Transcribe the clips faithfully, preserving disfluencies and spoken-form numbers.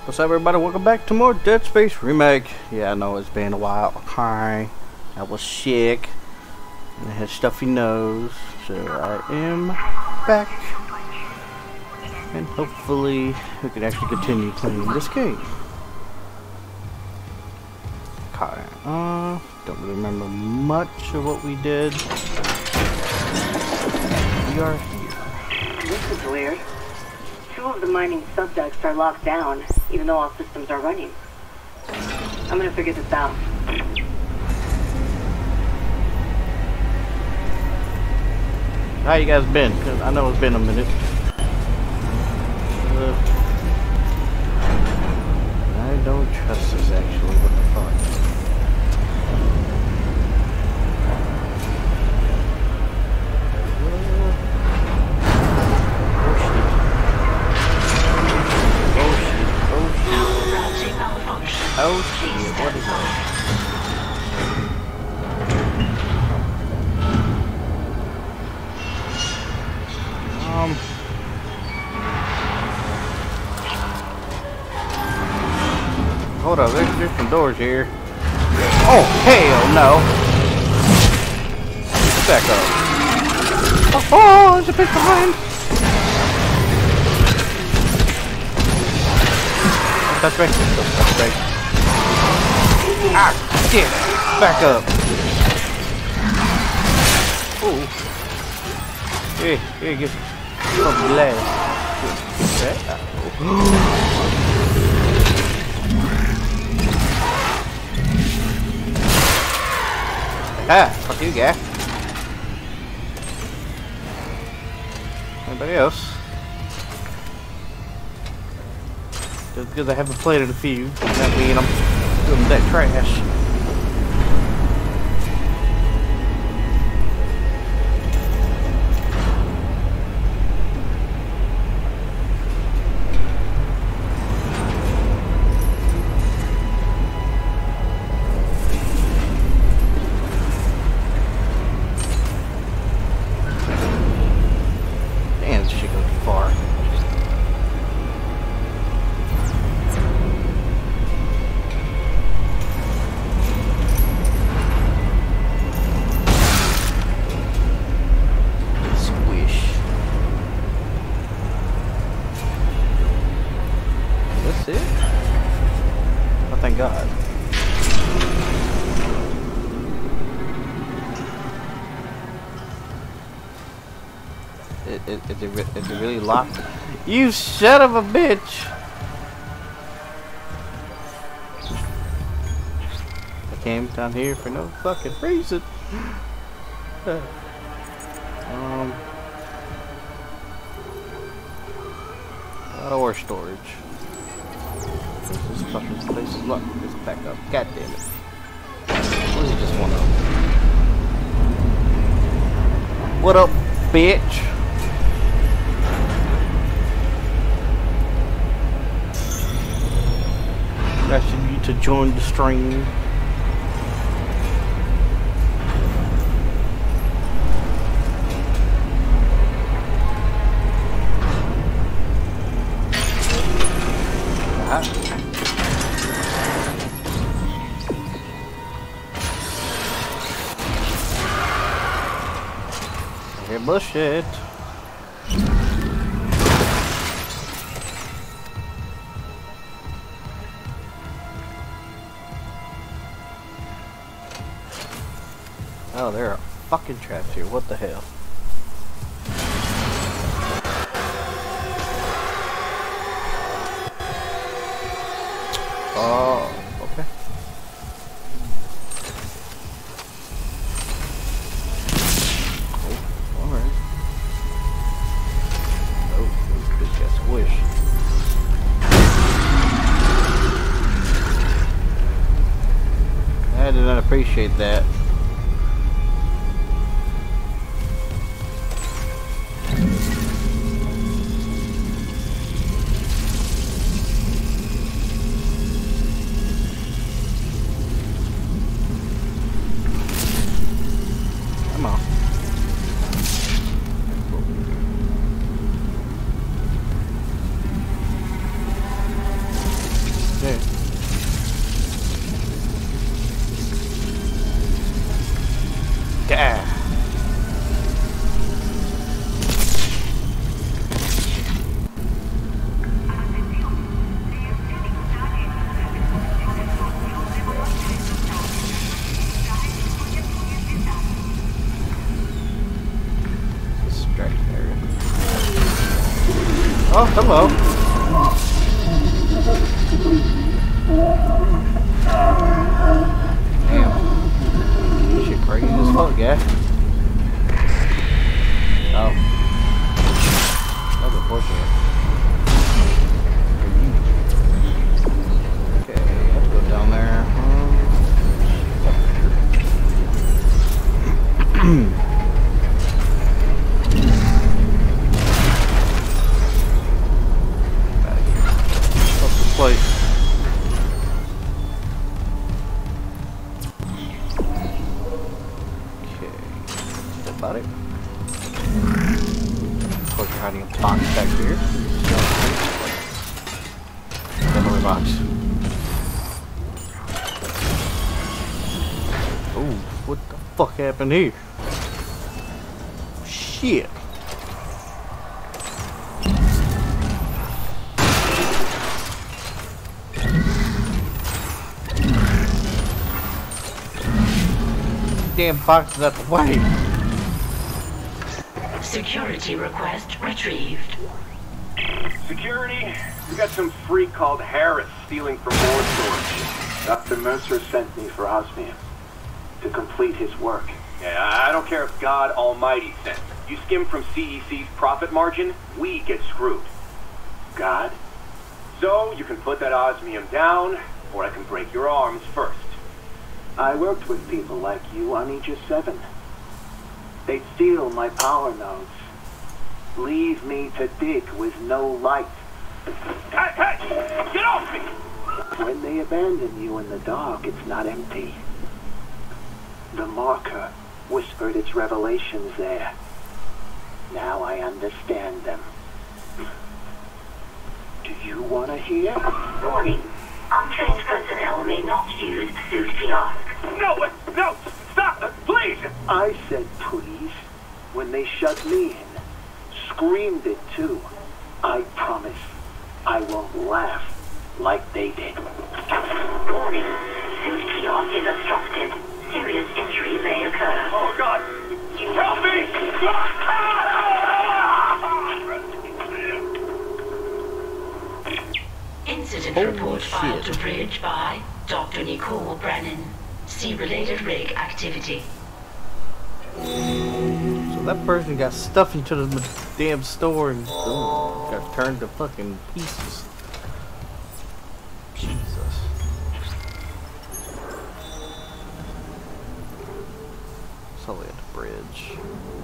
What's up, everybody? Welcome back to more Dead Space Remake. Yeah, I know it's been a while. Okay, I was sick and I had stuffy nose, so I am back, and hopefully we can actually continue playing this game. Okay, uh, don't really remember much of what we did. We are here. This is weird. Two of the mining subducts are locked down, even though all systems are running. I'm gonna figure this out. How you guys been? 'Cause I know it's been a minute. Uh, I don't trust this actually. What the fuck? Oh shit, what is that? Um Hold up, there's, there's some doors here. Oh hell no! Back up. Oh, oh there's a bitch behind! That's right. That's right. Ah, shit! Back up! Ooh! Here, here, get some blood. Get that out. Ah, fuck you, guy. Anybody else? Just because I haven't played it a few, that mean I'm doing that trash. Damn, this shit goes too far. Thank God. It, it, is, it, is it really locked? You son of a bitch! I came down here for no fucking reason. um, Or storage. This fucking place is locked. Let's back up. God damn it. What is it just one up? What up, bitch? Asking you to join the stream. Bullshit. Oh, there are fucking traps here. What the hell? Oh, okay. I did not appreciate that. Come on. Oh, hello. Damn. This shit crazy as fuck, yeah. Oh. That's unfortunate. Okay, let's go down there. Um, Place. Okay, that's about it. Of course, hiding a box back here. Another box. Oh, what the fuck happened here? Shit. Damn box is out the way. Security request retrieved. Security, we got some freak called Harris stealing from board storage. Doctor Mercer sent me for osmium to complete his work. Yeah, I don't care if God Almighty sent. You skim from C E C's profit margin, we get screwed. God? So you can put that osmium down, or I can break your arms first. I worked with people like you on Aegis seven. They'd steal my power nodes. Leave me to dig with no light. Hey, hey! Get off me! When they abandon you in the dark, it's not empty. The marker whispered its revelations there. Now I understand them. Do you want to hear? Warning. Untrained personnel may not use suit kiosk. No, no! Stop! Please! I said please when they shut me in. Screamed it too. I promise I won't laugh like they did. Warning. Suit kiosk is obstructed. Serious injury may occur. Oh God! Help me! Incident Holy report filed shit. to Bridge by Doctor Nicole Brennan. See related rig activity. So that person got stuffed into the damn store and ooh, got turned to fucking pieces. Jesus. It's only at the bridge.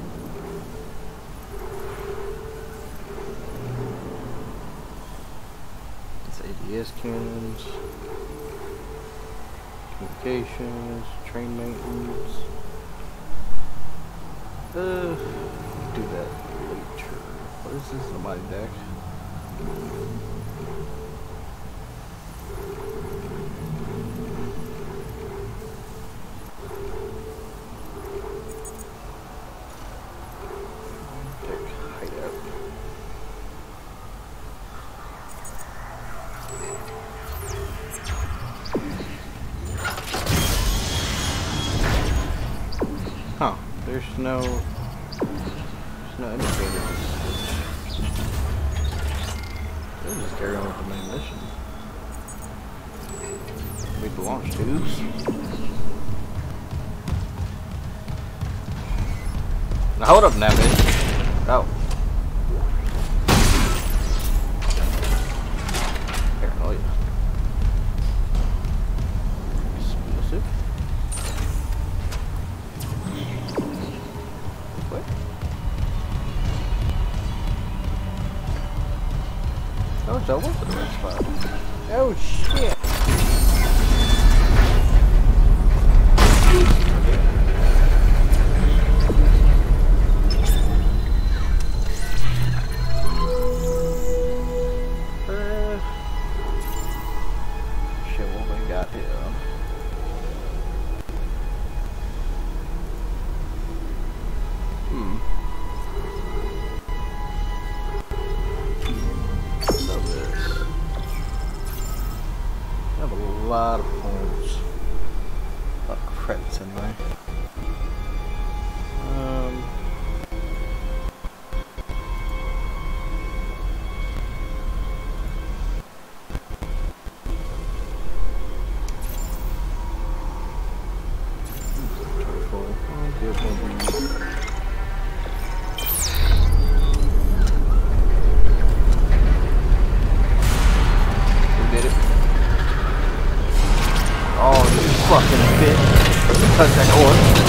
It's A D S cannons. Communications, train maintenance. Uh, do that later. What is this? A mighty deck? Deck hideout. Huh, there's no, there's no indicator. We'll just carry on with the main mission. Make the launch tubes. Now hold up now, bitch. Oh. Paranoia. Explosive. What? Oh, so I went to the right spot. Oh shit. Uh, shit, what we got here? Hmm. So this. I have a lot of points. A lot of credits anyway. Um. fucking bitch. Touch that cord.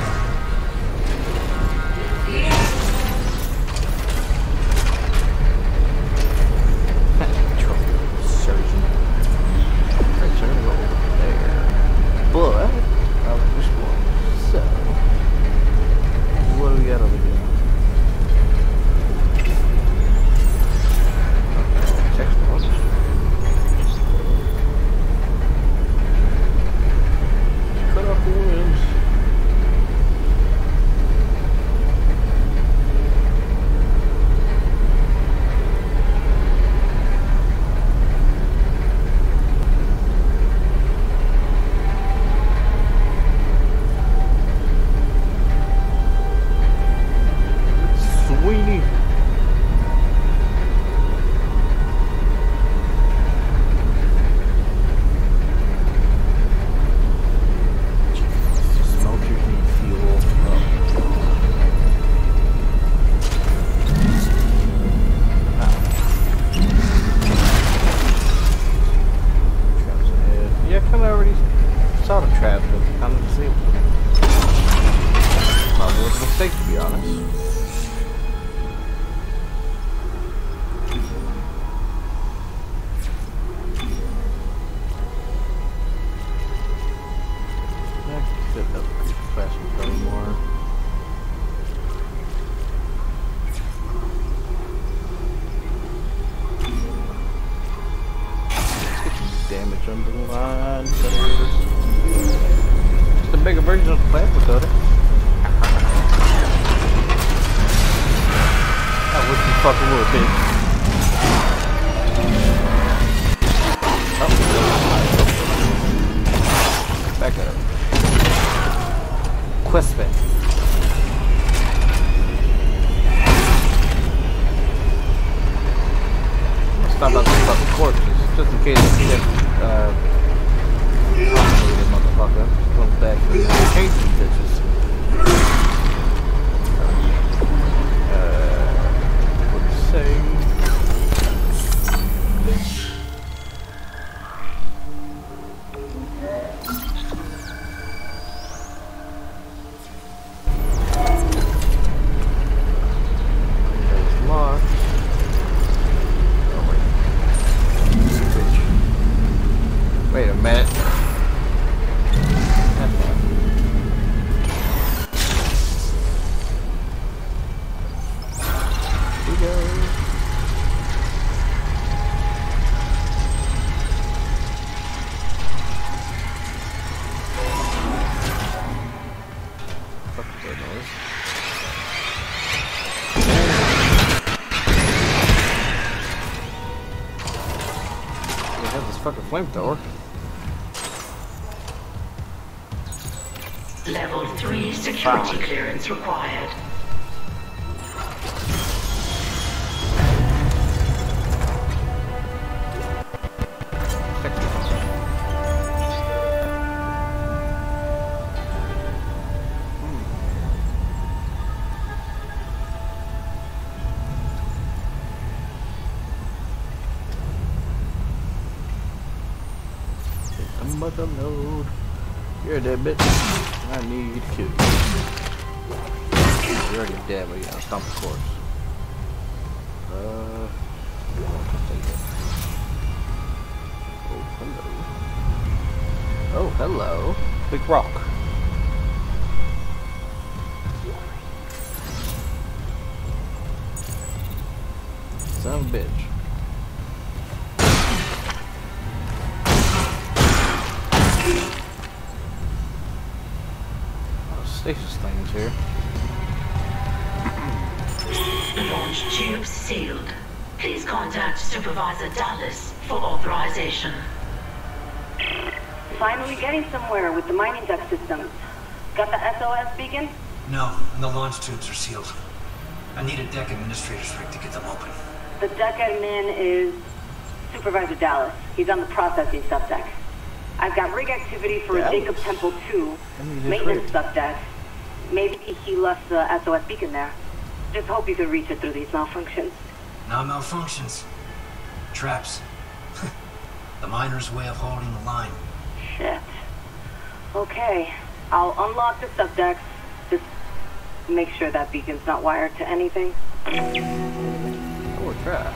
Flamethrower. Level three security wow. clearance required. Load. You're a dead bitch. I need to kill you. You're already dead, but you gotta stomp the corpse. Uh, oh, hello. Oh, hello. Big rock. Son of a bitch. Stasis things here. Launch tubes sealed. Please contact Supervisor Dallas for authorization. Finally getting somewhere with the mining deck systems. Got the S O S beacon? No, and the launch tubes are sealed. I need a deck administrator's rig to get them open. The deck admin is Supervisor Dallas. He's on the processing subdeck. I've got rig activity for Dallas. Jacob Temple two, maintenance subdeck. Maybe he left the S O S beacon there. Just hope you can reach it through these malfunctions. Not malfunctions. Traps. The miner's way of holding the line. Shit. Okay, I'll unlock the subdecks. Just make sure that beacon's not wired to anything. Oh, try.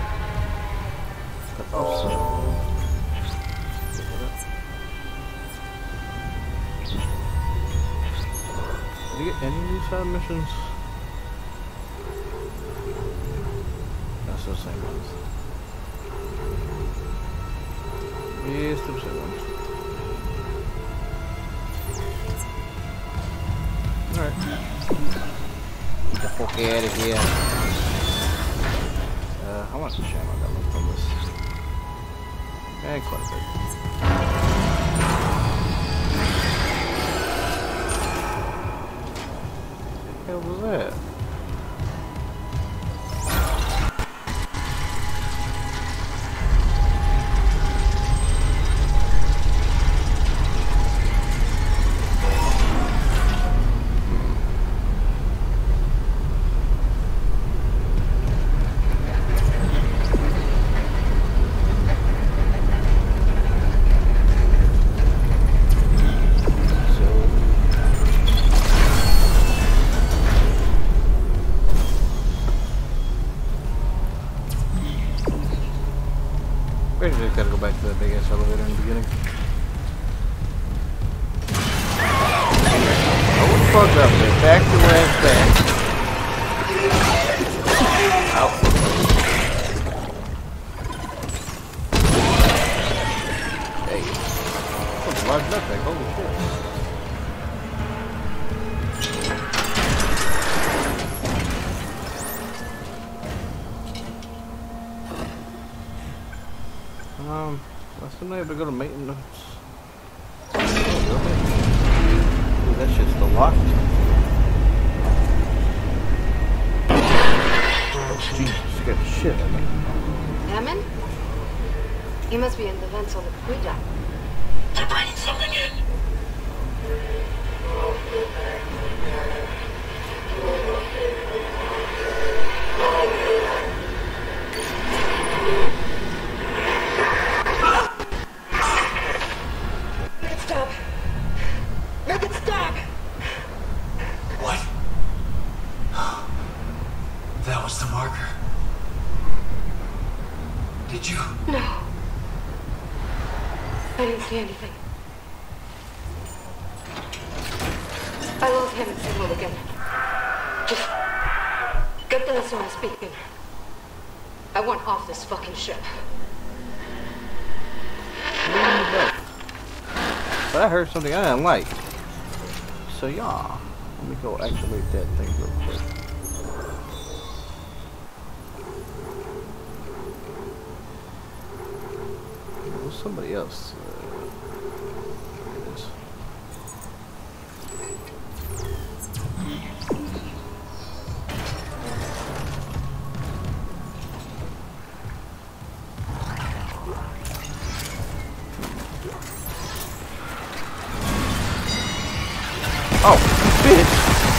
Did you get any of these side missions? That's the same ones. Yeah, still the same ones. Alright. Get the fuck out of here. Uh, how much shame I got left on this? Eh, quite a bit. What the hell was that? We just gotta go back to that big ass elevator in the beginning. Oh, what the fuck up there? Back to where it's back. Ow. Hey. That's a large nutsack, holy shit. Um, I still not able to go to maintenance. Ooh, that shit's still locked. Oh, Jesus, scared the shit out of me. Hammond? He must be in the vents on the crew deck. They're bringing something in. Stop! Make it stop! What? That was the marker. Did you? No. I didn't see anything. I lost him in signal again. Just get the lesson I'm speaking. I want off this fucking ship. But I heard something I didn't like. So yeah, let me go activate that thing real quick. Well, somebody else. Uh, it is. Oh, bitch!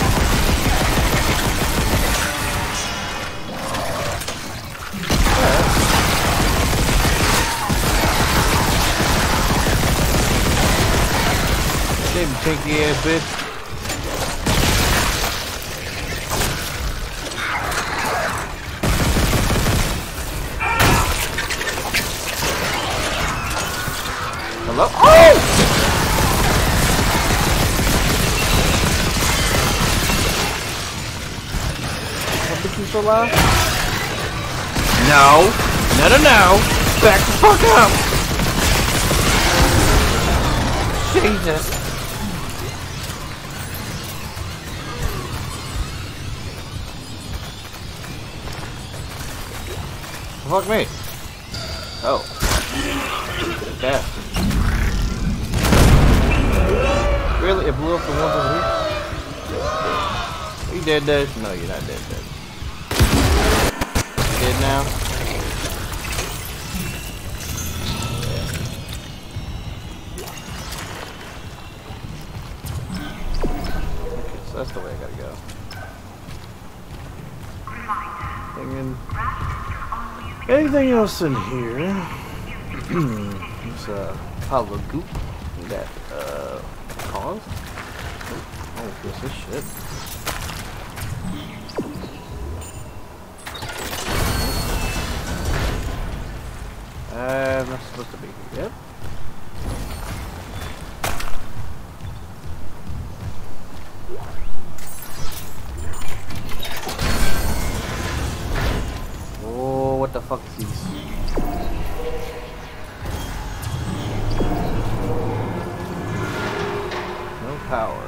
Damn tinky ass bitch. Hello? Oh! So loud? No, no, no, no! Back the fuck up! Jesus! Fuck me! Oh, bastard! Really? It blew up the ones over here? Are you dead, dead? No, you're not dead, dead. Dead now. Okay, so that's the way I gotta go. Thinking. Anything else in here? It's a uh, hollow goop. That uh, pause. Oh, what's this shit? Uh, I'm not supposed to be here. Yep. Oh, what the fuck is these? No power.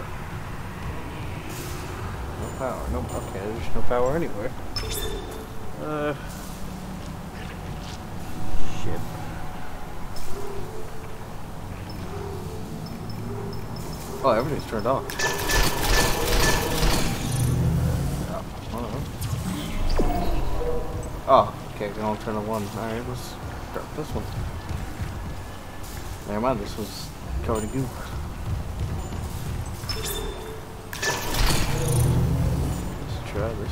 No power. No. Okay, there's no power anywhere. Uh. Shit. Oh, everything's turned off. Oh, okay, we only turn on one. Alright, let's start this one. Never mind, this was covered in goo. Let's try this.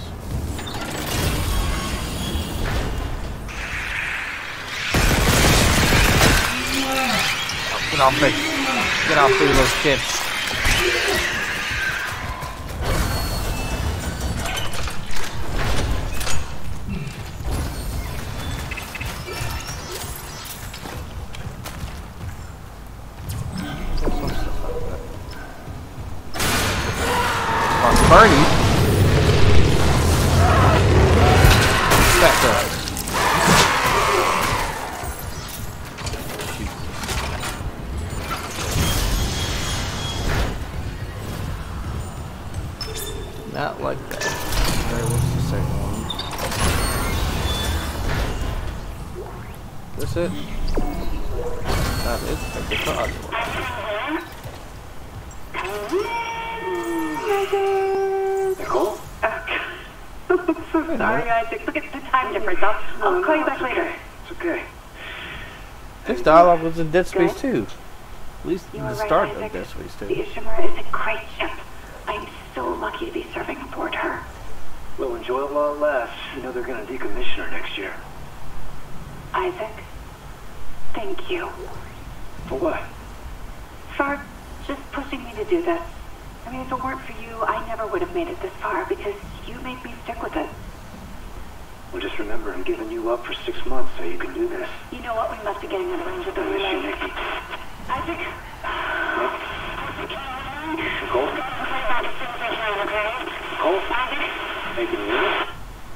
Oh, get off me. Get off me, little shit. Bernie. Back up. Not like that. Alright, what's the second one? This it? That is the card. Nicole? I'm so sorry, Isaac. Look at the time difference. I'll, I'll call you back later. It's okay. This dialogue was in Dead Space two. At least You in are the right, start Isaac. of Dead Space two. The Ishimura is a great ship. I'm so lucky to be serving aboard her. We'll enjoy it while it lasts. You know they're gonna decommission her next year. Isaac, thank you For what? for just pushing me to do this. I mean, if it weren't for you, I never would have made it this far because you made me stick with it. Well, just remember, I'm giving you up for six months so you can do this. You know what? We must be getting out of range of the I miss you, relay. Nikki. Isaac? Nicole? Nicole? Hey, can you hear me?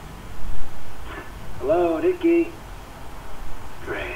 Hello, Nikki. Great.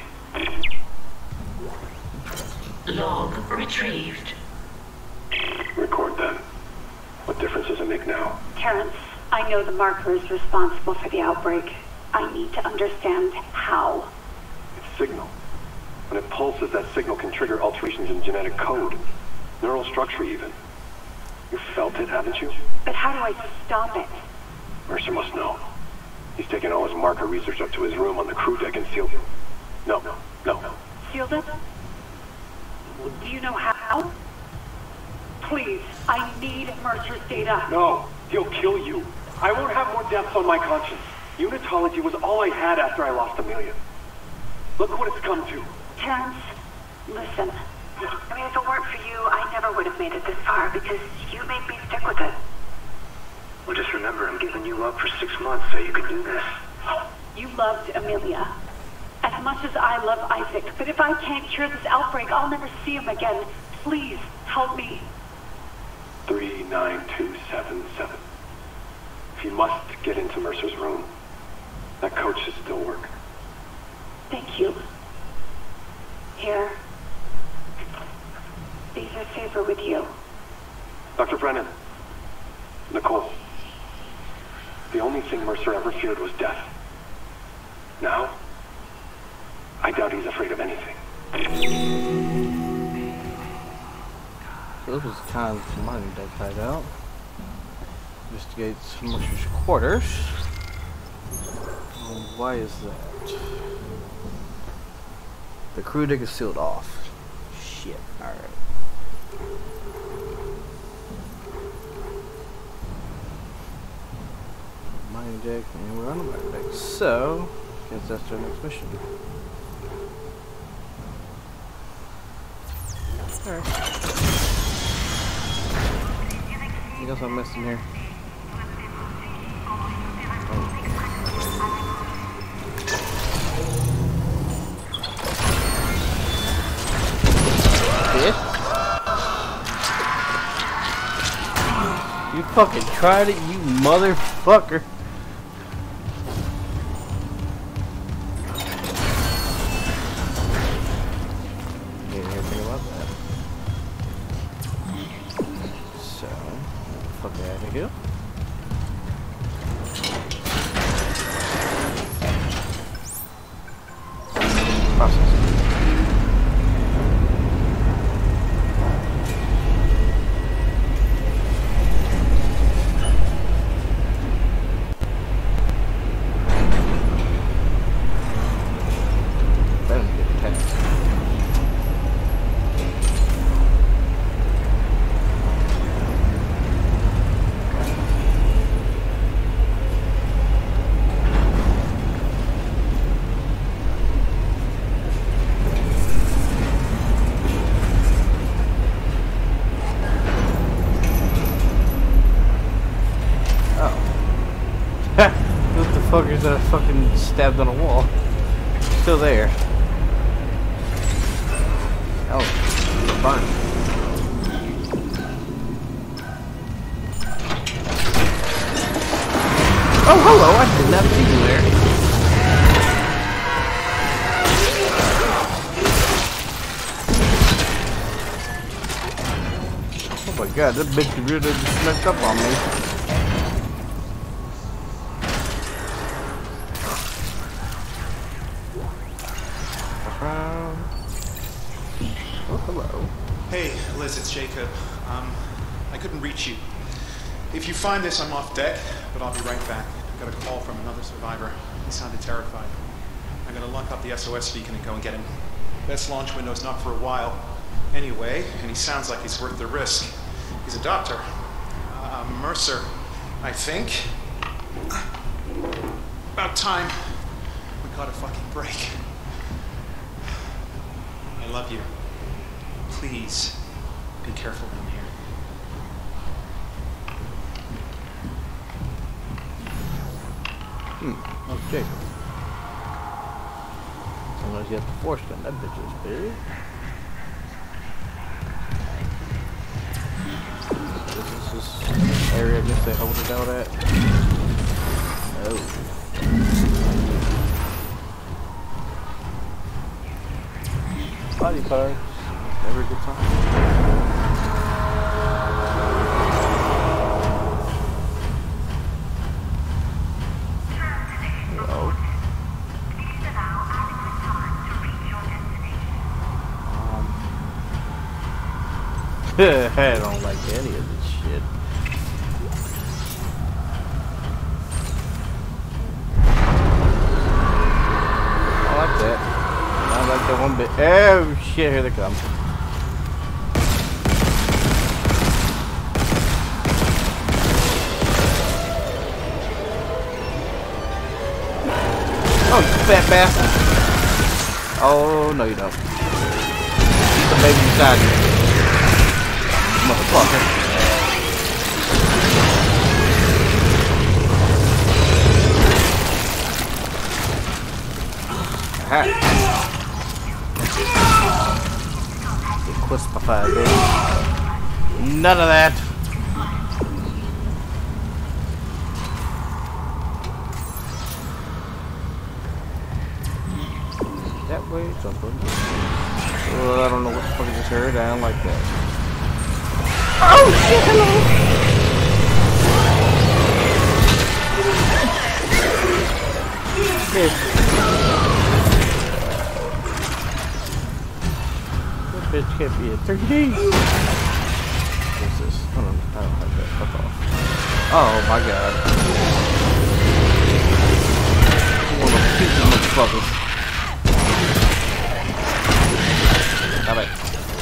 Log retrieved. Record them. What difference does it make now? Terrence, I know the marker is responsible for the outbreak. I need to understand how. It's signal. When it pulses, that signal can trigger alterations in genetic code. Neural structure even. You've felt it, haven't you? But how do I stop it? Mercer must know. He's taken all his marker research up to his room on the crew deck and sealed it. No, no, no. Sealed it? Do you know how? Please, I need Mercer's data. No, he'll kill you. I won't have more deaths on my conscience. Unitology was all I had after I lost Amelia. Look what it's come to. Terrence, listen. I mean, if it weren't for you, I never would have made it this far because you made me stick with it. Well, just remember, I'm giving you up for six months so you can do this. You loved Amelia as much as I love Isaac, but if I can't cure this outbreak, I'll never see him again. Please, help me. three nine two seven seven. If you must get into Mercer's room, that code should still work. Thank you. Here. These are safer with you. Doctor Brennan. Nicole. The only thing Mercer ever feared was death. Now, I doubt he's afraid of anything. So this was kind of mining deck hideout. Investigates Mercer's quarters. Well, why is that? The crew deck is sealed off. Shit. Alright. Mining deck, and we're on the mining deck. So, I guess that's our next mission. Alright. Anything else I'm missing here? Bitch. You fucking tried it, you motherfucker. Didn't hear anything about that. So, fuck that out of here. Processing. Fuckers that I fucking stabbed on a wall. Still there. Oh, burn. Oh, hello! I did not see you there. Oh my god, that bitch really just messed up on me. Hey, Liz, it's Jacob. Um, I couldn't reach you. If you find this, I'm off deck, but I'll be right back. I got a call from another survivor. He sounded terrified. I'm gonna lock up the S O S beacon and go and get him. Best launch window's not for a while. Anyway, and he sounds like he's worth the risk. He's a doctor. Uh, Mercer, I think. About time we caught a fucking break. I love you. Please, be careful down here. Hmm, okay. Unless you have to force them, that bitch is big. This is this area I guess they hold it out at. No. Body parts. Never a good time. Hello. Um, I don't like any of this shit. I like that. I like that one bit. Oh shit, here they come. Oh, you fat bastard. Oh, no you don't. Keep the baby beside you. Motherfucker. Aha. Get crispified, baby. None of that. That way, something. Well, I don't know what the fuck I just heard. I don't like that. Oh shit! Hello. Bitch. That bitch can't be in thirty days. What's this? I don't, I don't like that. Fuck off. Oh my god. One of those stupid motherfuckers. Stop it.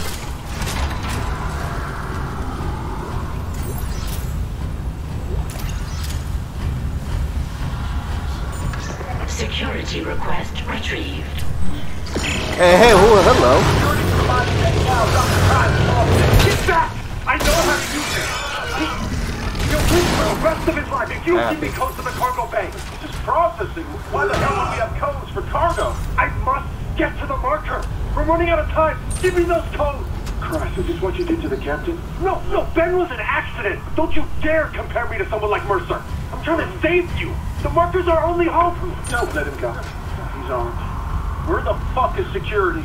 Security request retrieved. Hey, hey, oh, hello. Get back! I know how to do this! For the rest of his life, if you keep me close to the cargo bay. Just processing. Why the hell would we have codes for cargo? I must get to the marker. We're running out of time. Give me those codes. Christ, is this what you did to the captain? No, no, Ben was an accident. Don't you dare compare me to someone like Mercer. I'm trying to save you. The marker's our only hope. No, let him go. He's armed. Where the fuck is security?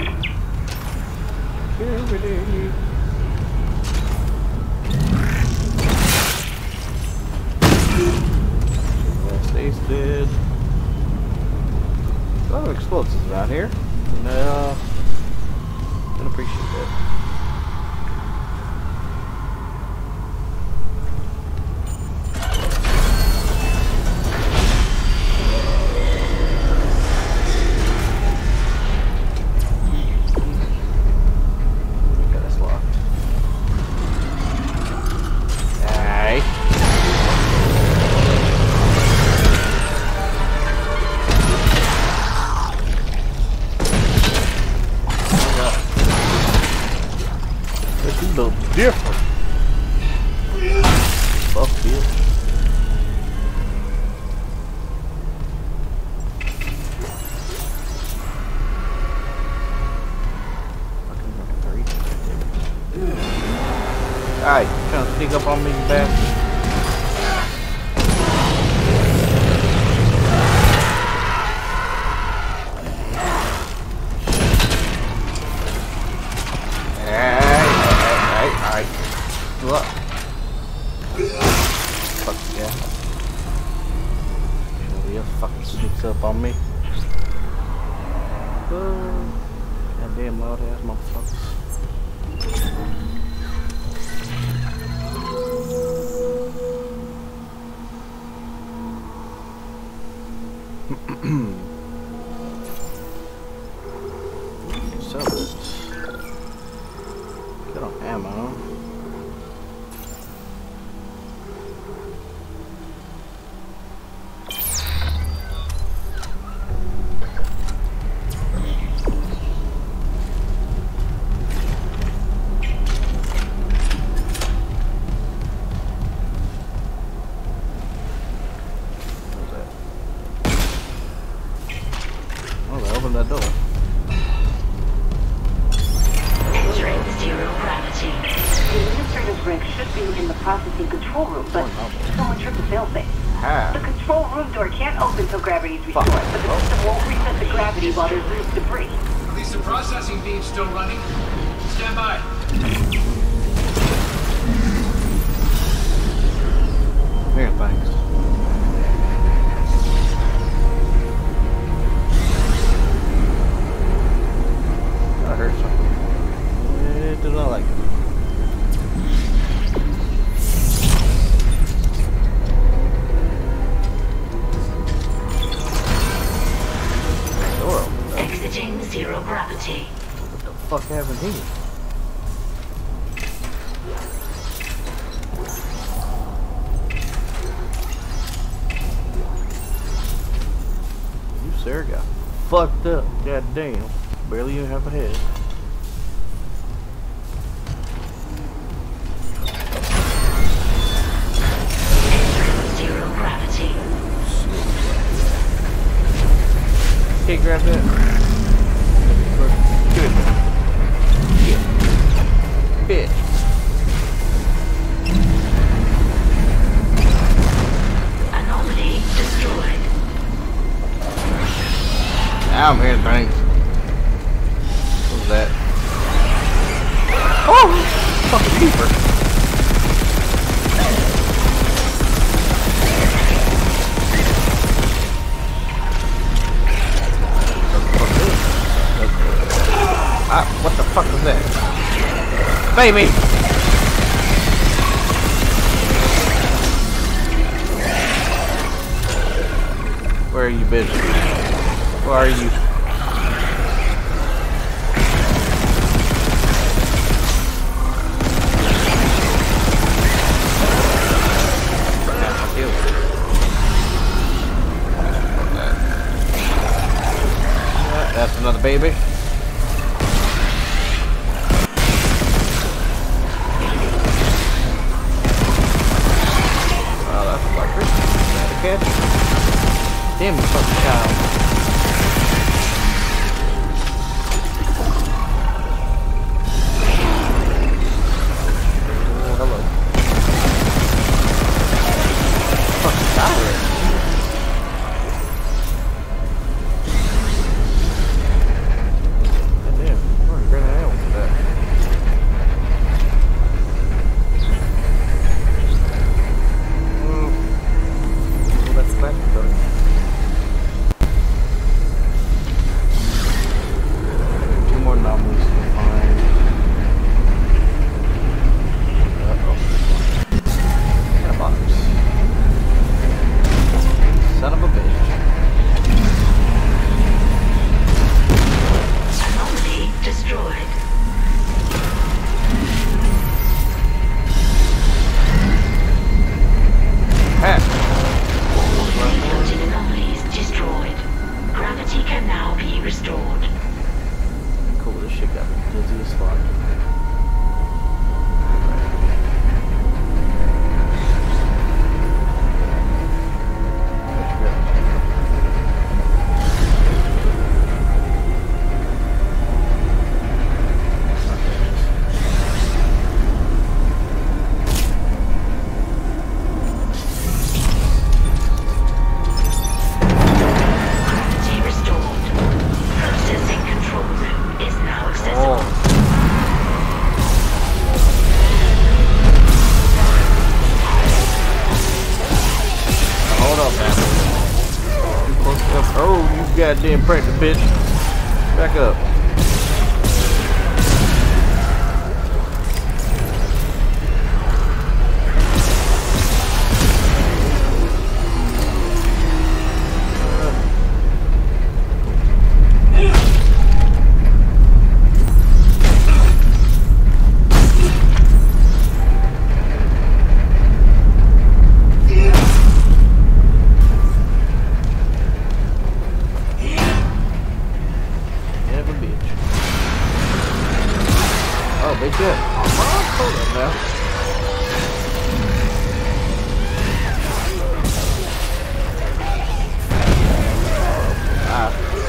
Security. Stays dead. A lot of explosives around here. No. Don't appreciate that. Different. Fuck this. Alright, trying to sneak up on me, you bastard. What? Fuck yeah. Somebody else fucking sneaks up on me. Oh, goddamn loud ass motherfuckers. So let's get on ammo. That door. Entering zero gravity. The administrator's rig should be in the processing control room, but someone tripped the failsafe. Ah. The control room door can't open till gravity is restored, but the system won't reset the gravity while there's loose debris. At least the processing beam's still running. Stand by. Here, thanks. I heard something. It did not like it. Door open. Exiting zero gravity. What the fuck happened here? You sir got fucked up. God damn. Barely even have a head. Zero gravity. Can't grab that. Good. Yeah. Bitch. Anomaly destroyed. Now I'm hearing things. What's that? Oh! Fucking keeper. Ah, what the fuck was that? Baby! Where are you, bitch? Where are you? That's another baby. bitch. Damn, you fucking child. Oh, hello. Fucking tyrant. Goddamn, we're in great hell with that. Two more anomalies to find. Uh-oh. Got a box. Son of a bitch. Anomaly destroyed. Heck. Floating anomalies destroyed. Gravity can now be restored. Cool, this shit got me dizzy as fuck. Gravity restored. Processing control room is now accessible. Hold up, man. You close up. Oh, you goddamn pregnant bitch. Back up. Never bitch. Oh, bitch, yeah. Hold up now. Ah.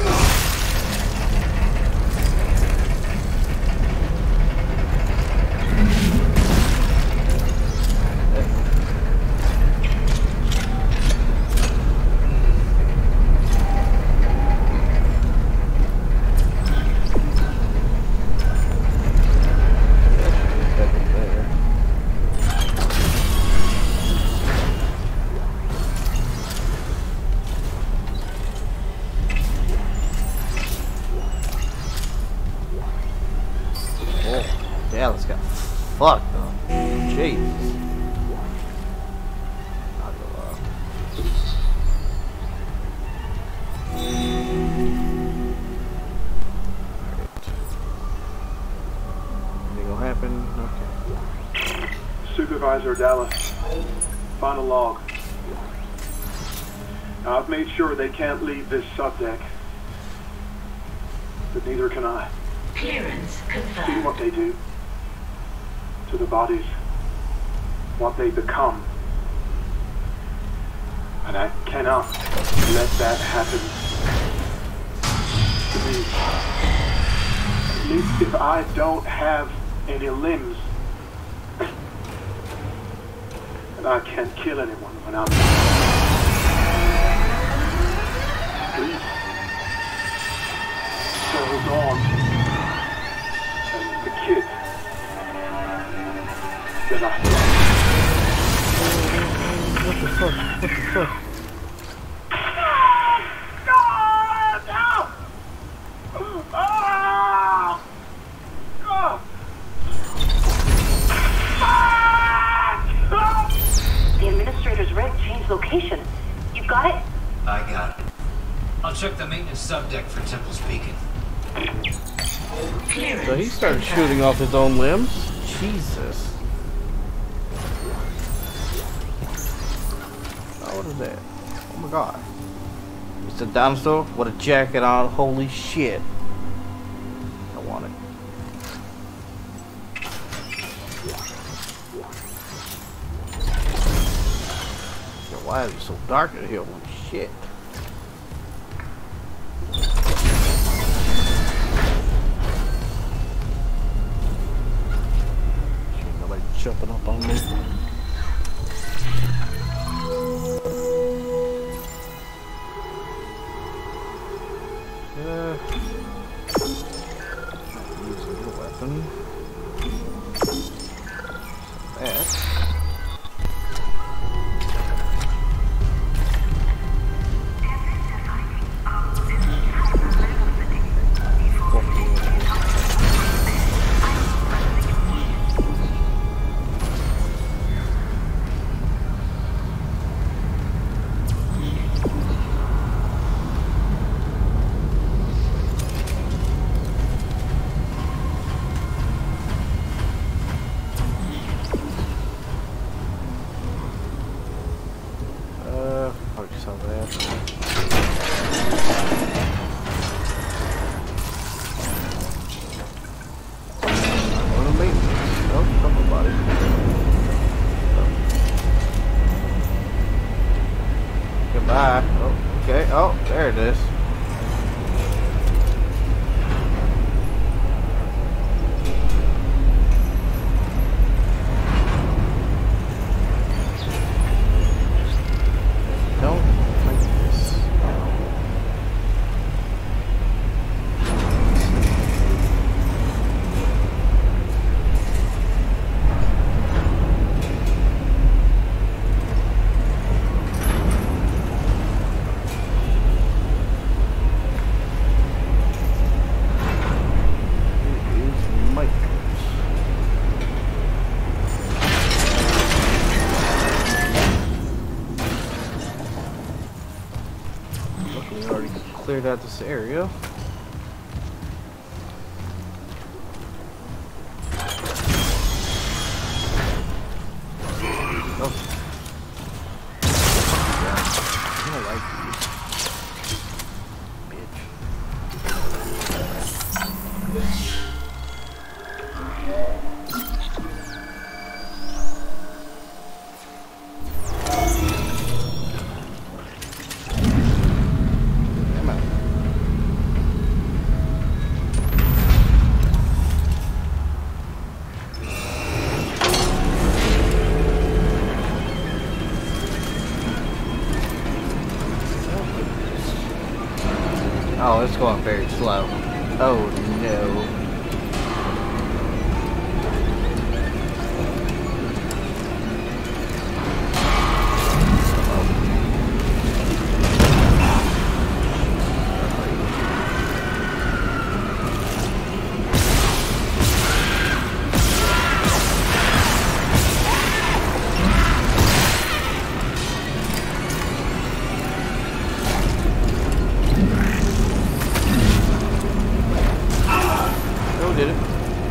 Yeah, let's go. Fuck though. Jesus. Not gonna lie. Anything gonna happen? Okay. Supervisor Dallas, final log. Now, I've made sure they can't leave this subdeck, but neither can I. Clearance See confirmed. what they do to the bodies, what they become. And I cannot let that happen to me. At least if I don't have any limbs, and I can't kill anyone when I'm... Please. Hold on. And the kid that I love. What the fuck? What the fuck? The administrator's rig changed location. You got it? I got it. I'll check the maintenance subdeck for Temple's Beacon. Clearance So he started confirmed. shooting off his own limbs? Jesus. Oh, what is that? Oh my god. It's a dinosaur with a jacket on. Holy shit. I want it. Why is it so dark in here? Holy shit. Ain't nobody jumping up on me. Uh, using the weapon. That. Goodbye. Oh, okay. Oh, there it is. Don't like this. Cleared out this area. Oh. I don't like these. Bitch. Oh, it's going very slow. Oh no. Did it?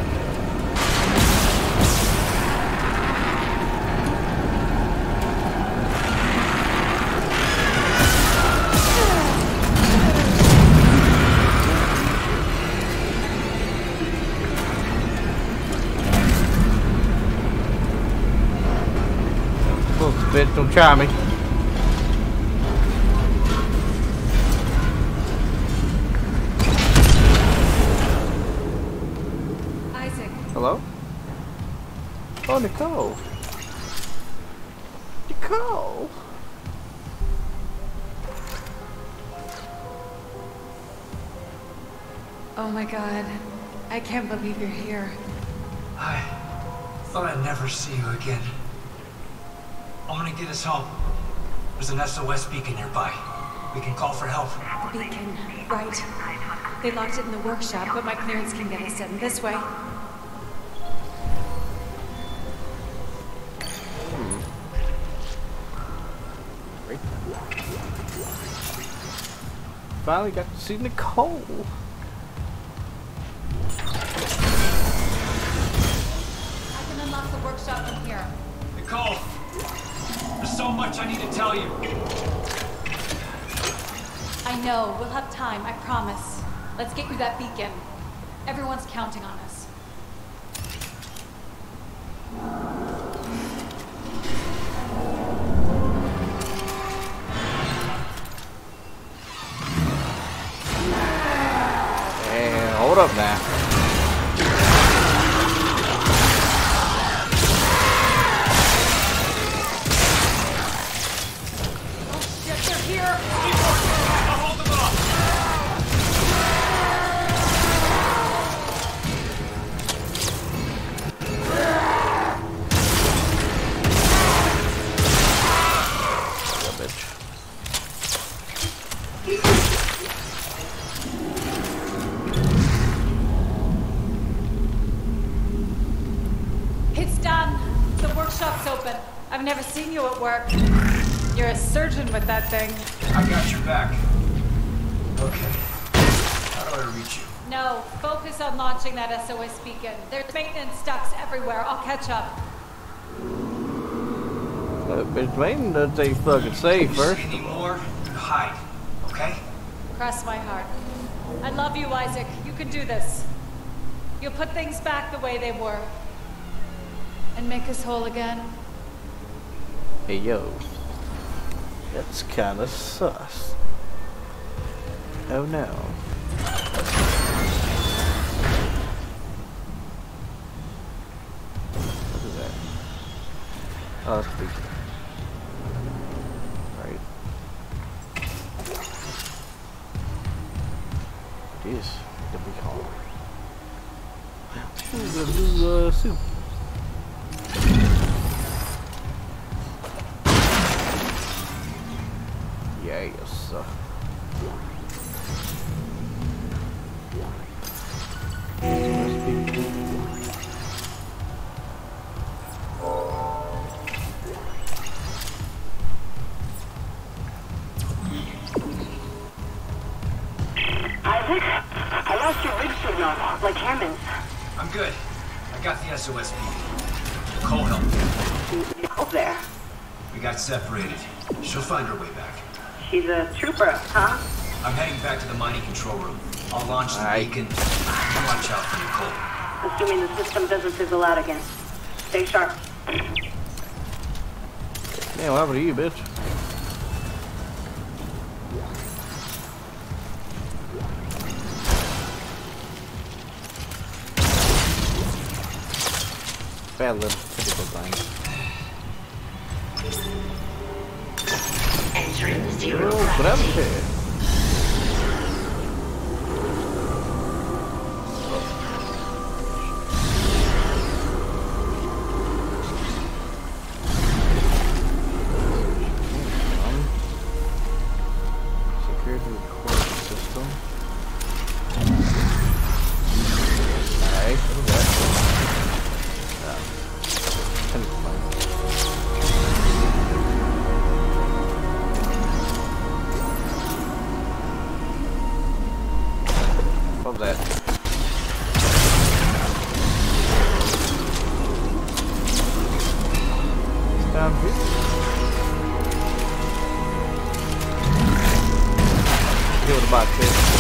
Close, bitch, don't try me. Hello? Oh, Nicole. Nicole. Oh my God. I can't believe you're here. I thought I'd never see you again. I'm gonna get us home. There's an S O S beacon nearby. We can call for help. The beacon, right. They locked it in the workshop, but my clearance can get us in this way. Finally got to see Nicole. I can unlock the workshop from here. Nicole, there's so much I need to tell you. I know. We'll have time, I promise. Let's get you that beacon. Everyone's counting on us. Hold up now. Oh shit, they're here! Keep working! I'll hold them off! Yeah, bitch. It's done. The workshop's open. I've never seen you at work. You're a surgeon with that thing. I got your back. Okay. How do I reach you? No, focus on launching that S O S beacon. There's maintenance ducts everywhere. I'll catch up. That bitch Maiden doesn't say fucking save first. Any more? Hide. Okay? Cross my heart. I love you, Isaac. You can do this. You'll put things back the way they were. And make us whole again. Hey yo. That's kinda sus. Oh no. What is that? Oh, that's big. Right. It is the big hall. Ooh, gonna do uh, soup. Yes. Isaac, I lost your rig signal, like Hammond's. I'm good. I got the S O S beacon. Nicole helped me. Nicole there. We got separated. She'll find her way back. She's a trooper, huh? I'm heading back to the mining control room. I'll launch the Aye. beacon. Watch out for Nicole. Assuming the system doesn't fizzle out again. Stay sharp. Yeah, what happened to you, bitch? Bad little typical thing. Entering zero Oh, whatever gravity. shit. Secure the recording system. Alright, what is that? What was that? It's down here. Deal with the box, bitch.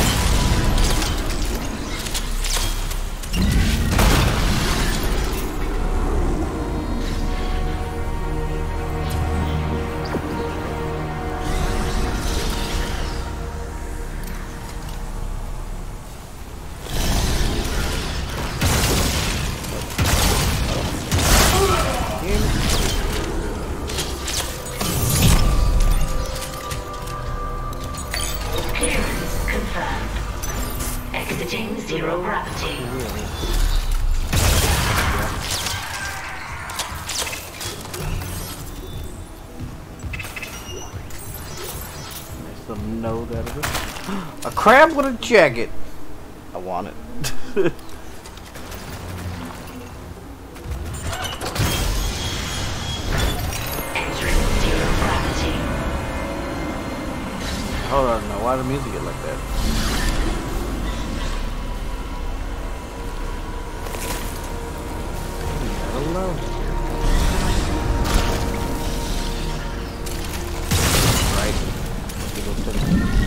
Clearance confirmed. Exiting zero gravity. Some node out of it. A crab with a jacket. I want it. Entering zero gravity. Hold on, now why the music get like that? I don't know. Right. Let's go to the-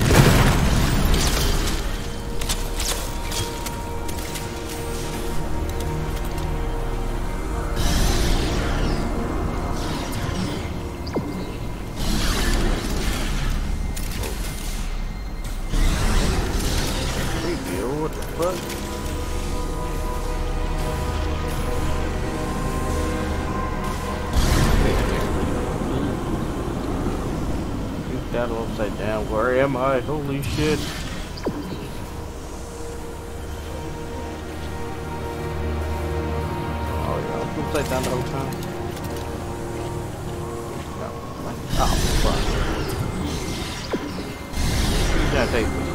What the fuck? got upside down. Where am I? Holy shit. Oh yeah, I was upside down the whole time. No. Oh, fuck. He's gonna take me.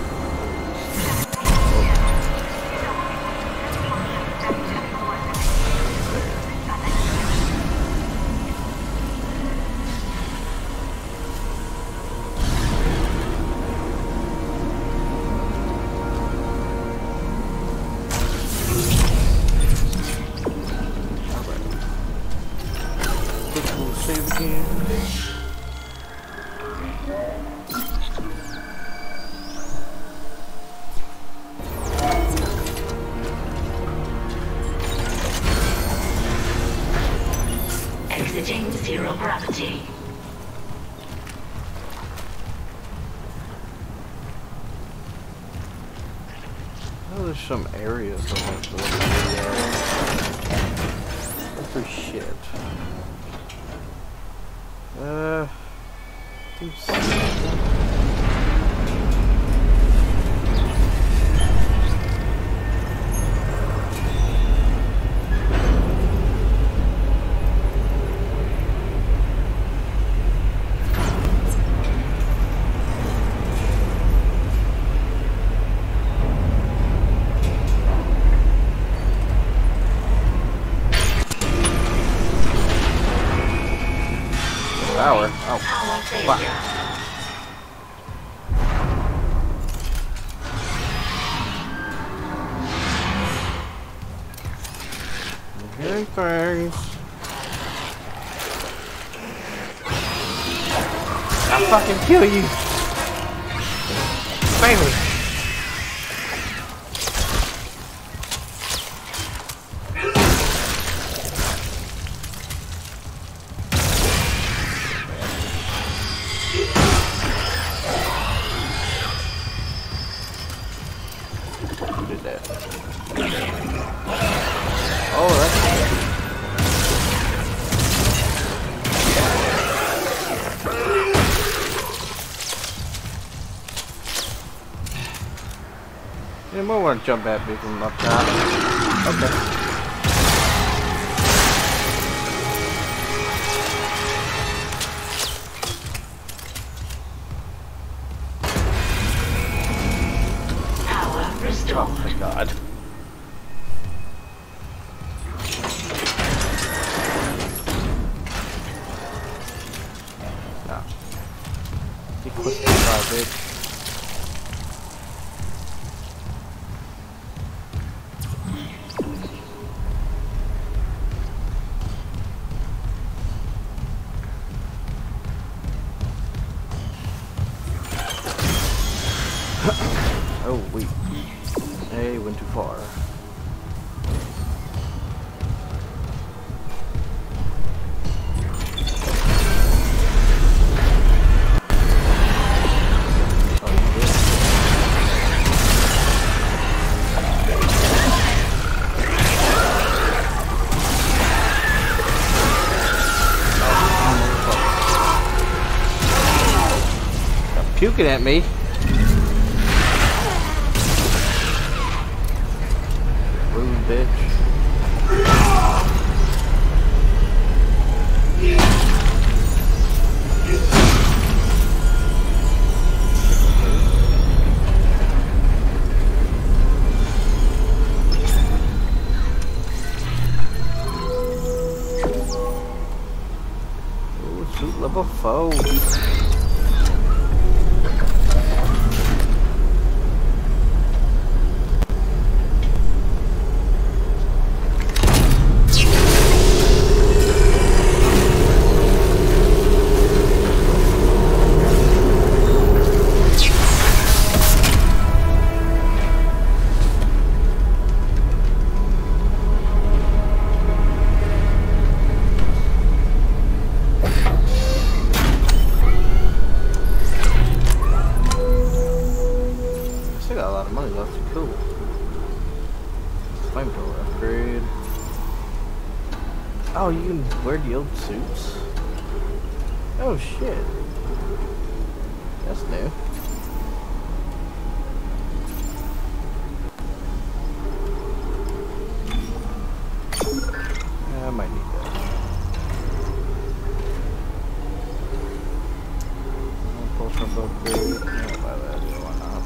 Exiting zero gravity. Oh, there's some areas I want to look at. For shit. Uh, think so. Power. Oh, fuck. I'm hearing things. I'll fucking kill you. Baby. You might want to jump at me from up top. Okay. Power restored. Oh my god. No. Equip the garbage. Oh, wait. Hey, went too far. Oh, you did? Stop puking at me. Bitch. Ooh, suit level four. Oh, you can wear the old suits? Oh shit. That's new. Yeah, I might need that. I'll pull some upgrade. I'll buy that. Why not?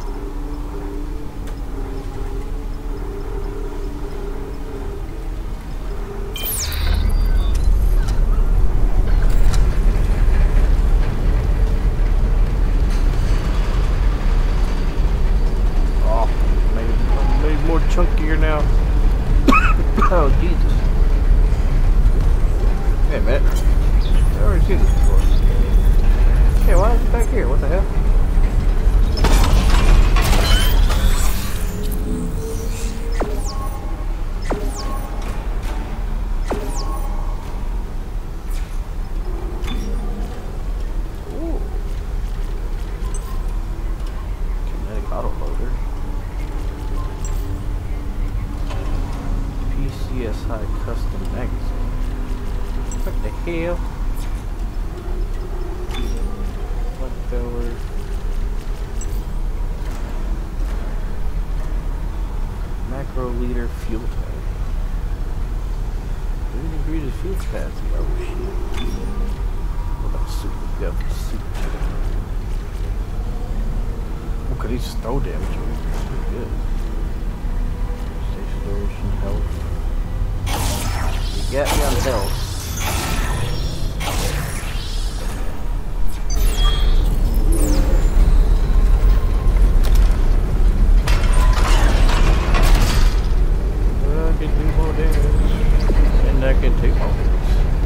Chunkier now. Oh, Jesus. Hey, man. I already seen this before. Hey, why is it back here? What the hell? Ooh. Kinetic autoloader. C S I custom magazine. What the hell? Flamethrower. Macro leader fuel tank. Green ingredient fuel capacity. Oh shit. What about super gun? Super. What could he just throw damage? That's pretty good. Station duration, health. Get me on the hill. I can do more damage. And I can take more damage.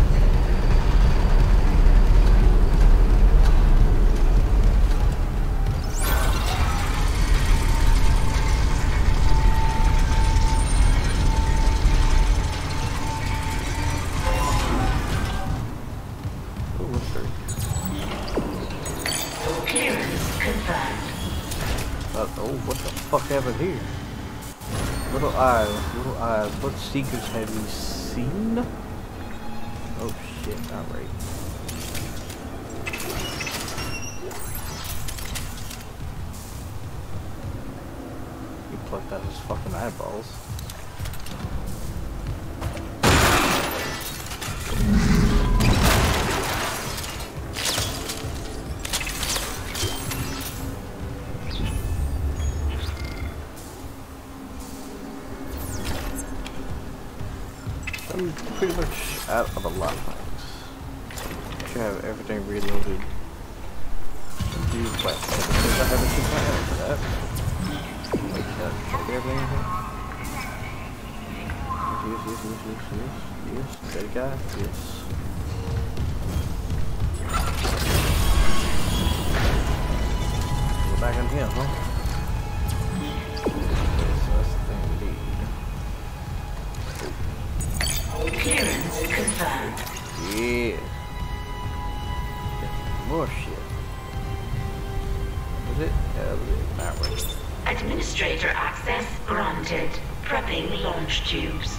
What happened here? Little eyes, little eyes. What seekers have you seen? Oh shit, not right. He plucked out his fucking eyeballs. I'm pretty much out of a lot of things. Should have everything reloaded. Do what? Because I haven't seen my ammo for that. Wait, should I get everything in here? Yes, yes, yes, yes, yes, yes. Dead guy? Yes. Go back in here, huh? Clearance confirmed. Yeah. More shit. Was it? Yeah, was it? Not right. Administrator access granted. Prepping launch tubes.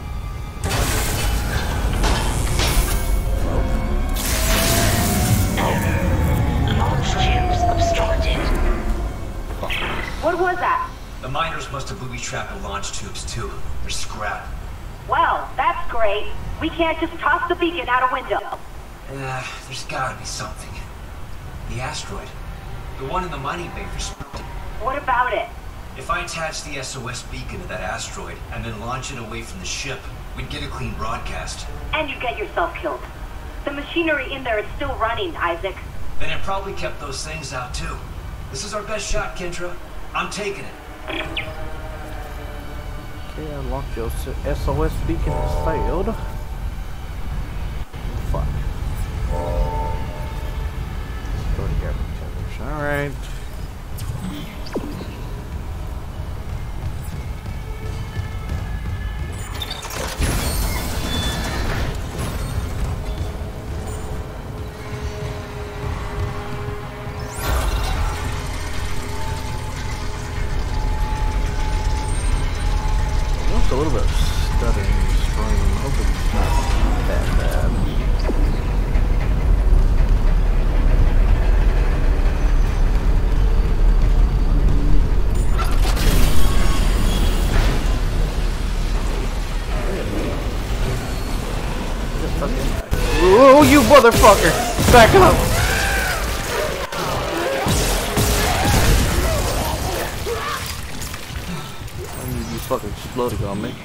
Error. Launch tubes obstructed. What was that? The miners must have booby-trapped the launch tubes too. They're scrap. Well, that's great. We can't just toss the beacon out a window. Uh, there's gotta be something. The asteroid. The one in the mining bay for sprinting. What about it? If I attach the S O S beacon to that asteroid and then launch it away from the ship, we'd get a clean broadcast. And you get yourself killed. The machinery in there is still running, Isaac. Then it probably kept those things out too. This is our best shot, Kendra. I'm taking it. Okay, unlocked your S O S beacon has failed. Fuck. Let's go to Gavin Tethers. Alright. A little bit of stuttering scream. Hopefully it's not that bad. Oh, you motherfucker! Back up! I need you fucking exploding on me.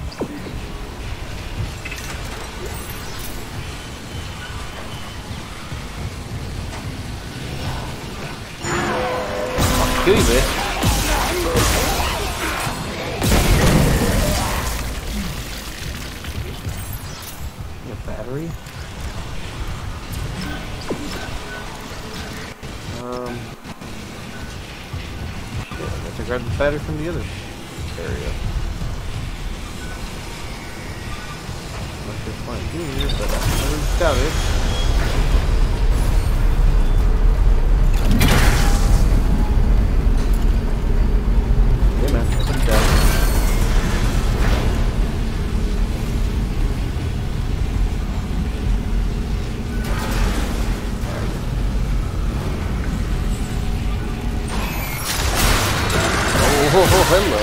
I'll kill you, bitch. Battery. Um. Shit, I guess I grabbed the battery from the other area. Not sure if it's here, but I never got it. Yeah, man, I put it down. Oh, oh, hello.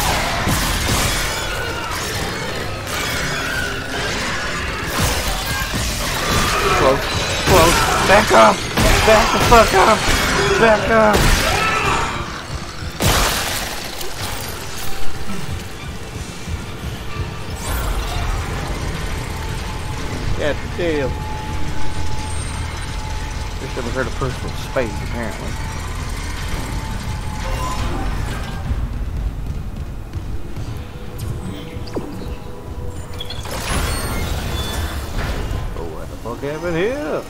Close, close. Back up! Back the fuck up! Back up! God damn. Wish I ever heard a personal space, apparently. What happened here?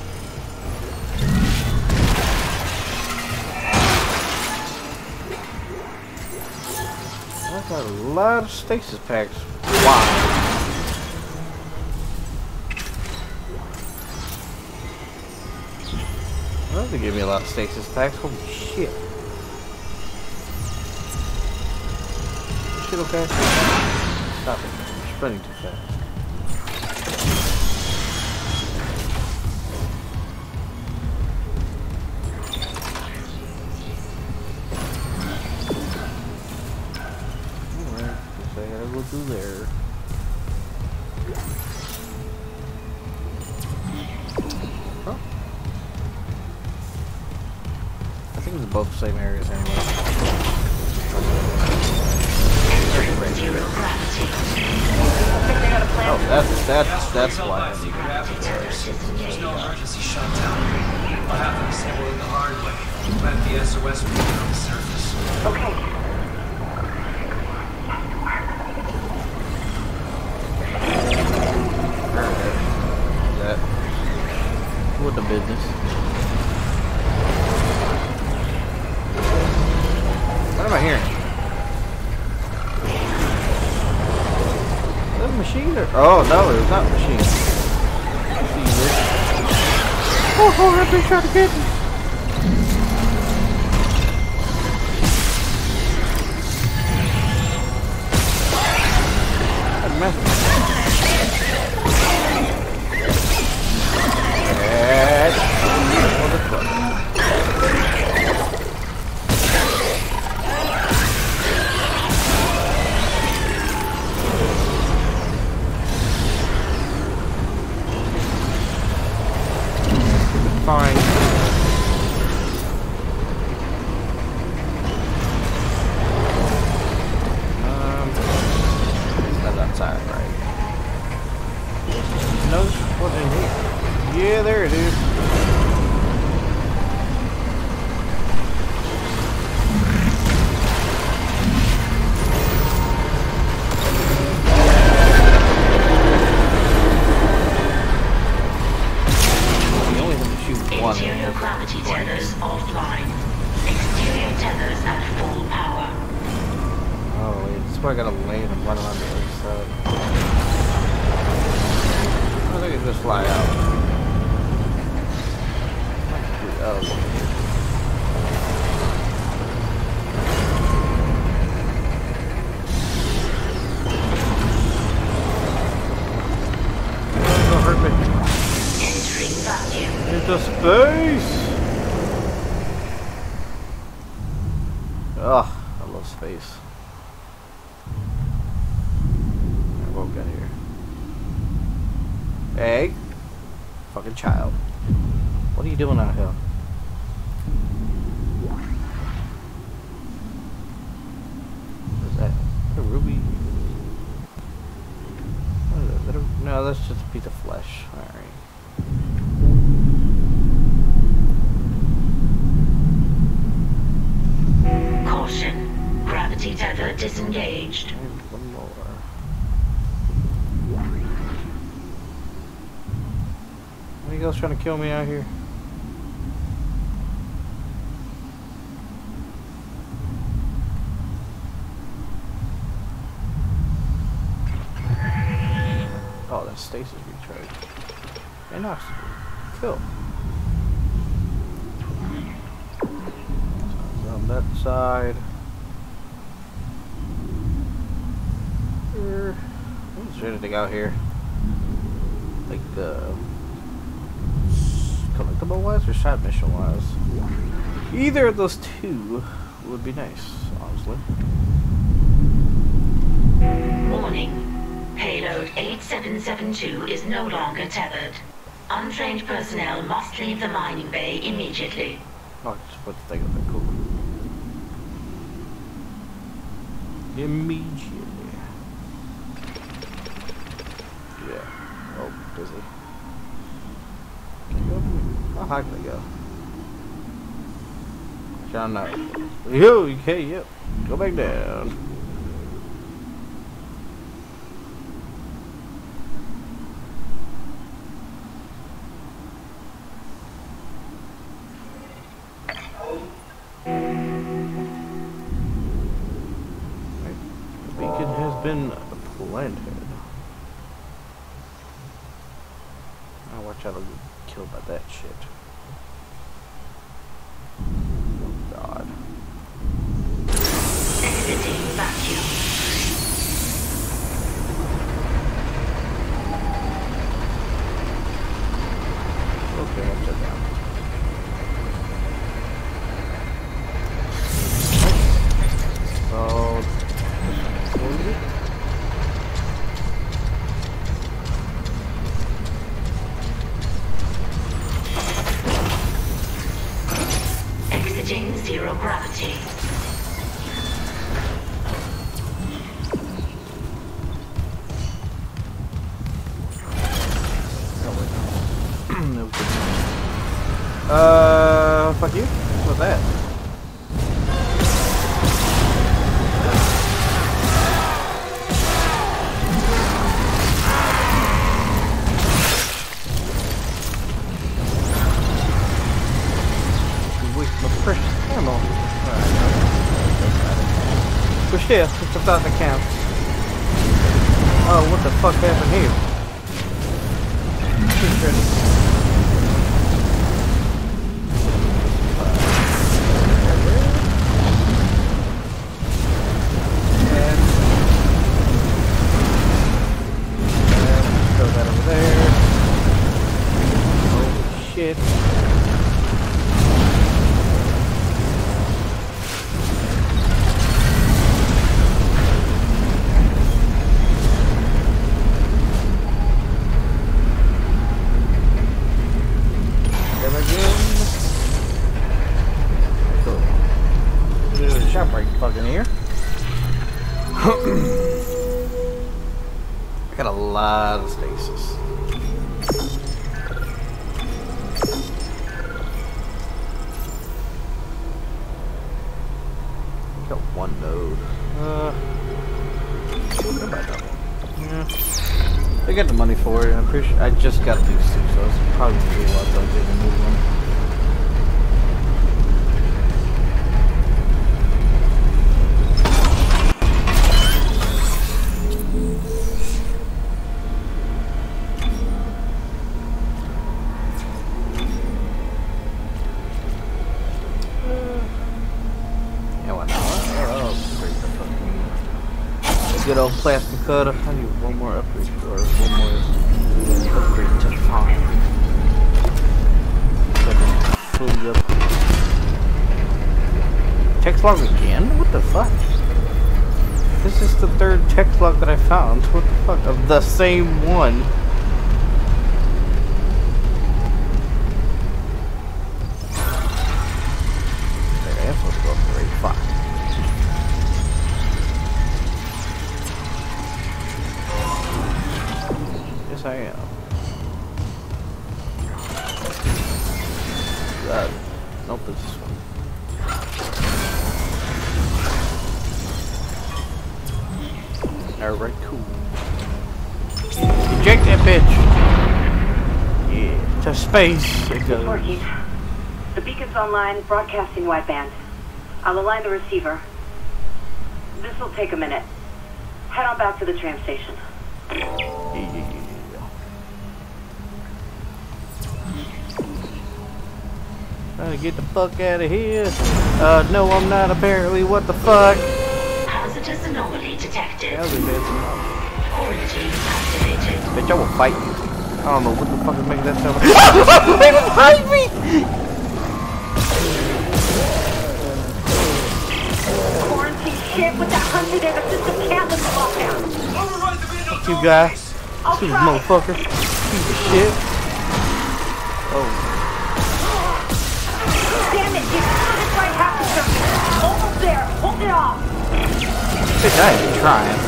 I got a lot of stasis packs. Wow. Well, they give me a lot of stasis packs. Holy shit. Is shit okay? Stop it. I'm sprinting too fast. Through there. Huh? I think it's both the same areas anyway. Oh, that's that's that's why. There's no emergency shutdown. I'll have to disable it the hard way. Let the S O S be on the surface. Okay. That. What the business? What am I hearing? Is that a machine or? Oh no, it's not a machine. Oh, oh, that thing trying to get me. That's massive. Fine. Um, that's outside, right? No, what's in here? Yeah, there it is. Interior gravity tethers offline. Exterior tethers at full power. Oh, wait, this is where I gotta land and run around the other side. I think it just fly out. Oh. Don't hurt me. Entering vacuum. Into space! Ugh, I love space. What we got here? Egg? fucking child. What are you doing out here? What is that? A ruby? What is that? That a, no, that's just a piece of flesh. Alright. Caution. Gravity tether disengaged. One more. Are you guys trying to kill me out here? Oh, that's stasis recharge. And oxygen. Cool. So on that side. Er, what's anything out here? Like the collectible wise or side mission wise? Either of those two would be nice, honestly. Warning. Payload eight seven seven two is no longer tethered. Untrained personnel must leave the mining bay immediately. Oh, I just put the thing up there. Cool. Immediately. Yeah. Oh, busy. Can you go? How high can I go? I don't know. Yo, okay, yep. Go back down. Been planted. I'll watch out, I'll get killed by that shit. Oh god. Exiting vacuum. Okay, I'll shut down. Oh. Exiting zero gravity. Uh, fuck you. What's that? But still, it's a thought that counts. Oh, what the fuck happened here? And, and throw that over there. Oh shit. Fucking here. Got a lot of stasis. Got one node. Uh, what about that one? Yeah. They got the money for it. I'm pretty sure I just got these two, so it's probably gonna be a lot of getting a new one. Good old plastic cutter. I need one more upgrade or one more upgrade to farm. Food up. Text log again? What the fuck? This is the third text log that I found. What the fuck? Of the same one. Yes, I am. That. Nope, it's this one. Alright, cool. Eject that bitch! Yeah, to space it goes. It's working. The beacon's online, broadcasting wideband. I'll align the receiver. This will take a minute. Head on back to the tram station. Yeah, yeah, yeah. Trying to get the fuck out of here. Uh, no, I'm not apparently. What the fuck? Hazardous anomaly detected. Hazardous anomaly. Quarantine activated. Bitch, I will fight you. I don't know what the fuck is making that sound. They behind me! Quarantine shit with that hunter there. The system can't lift the lockdown. Fuck you, guy. Stupid motherfucker. Piece of shit. Oh. Damn it, you this right half the circle. Almost there. Hold it off. Bitch, I ain't trying.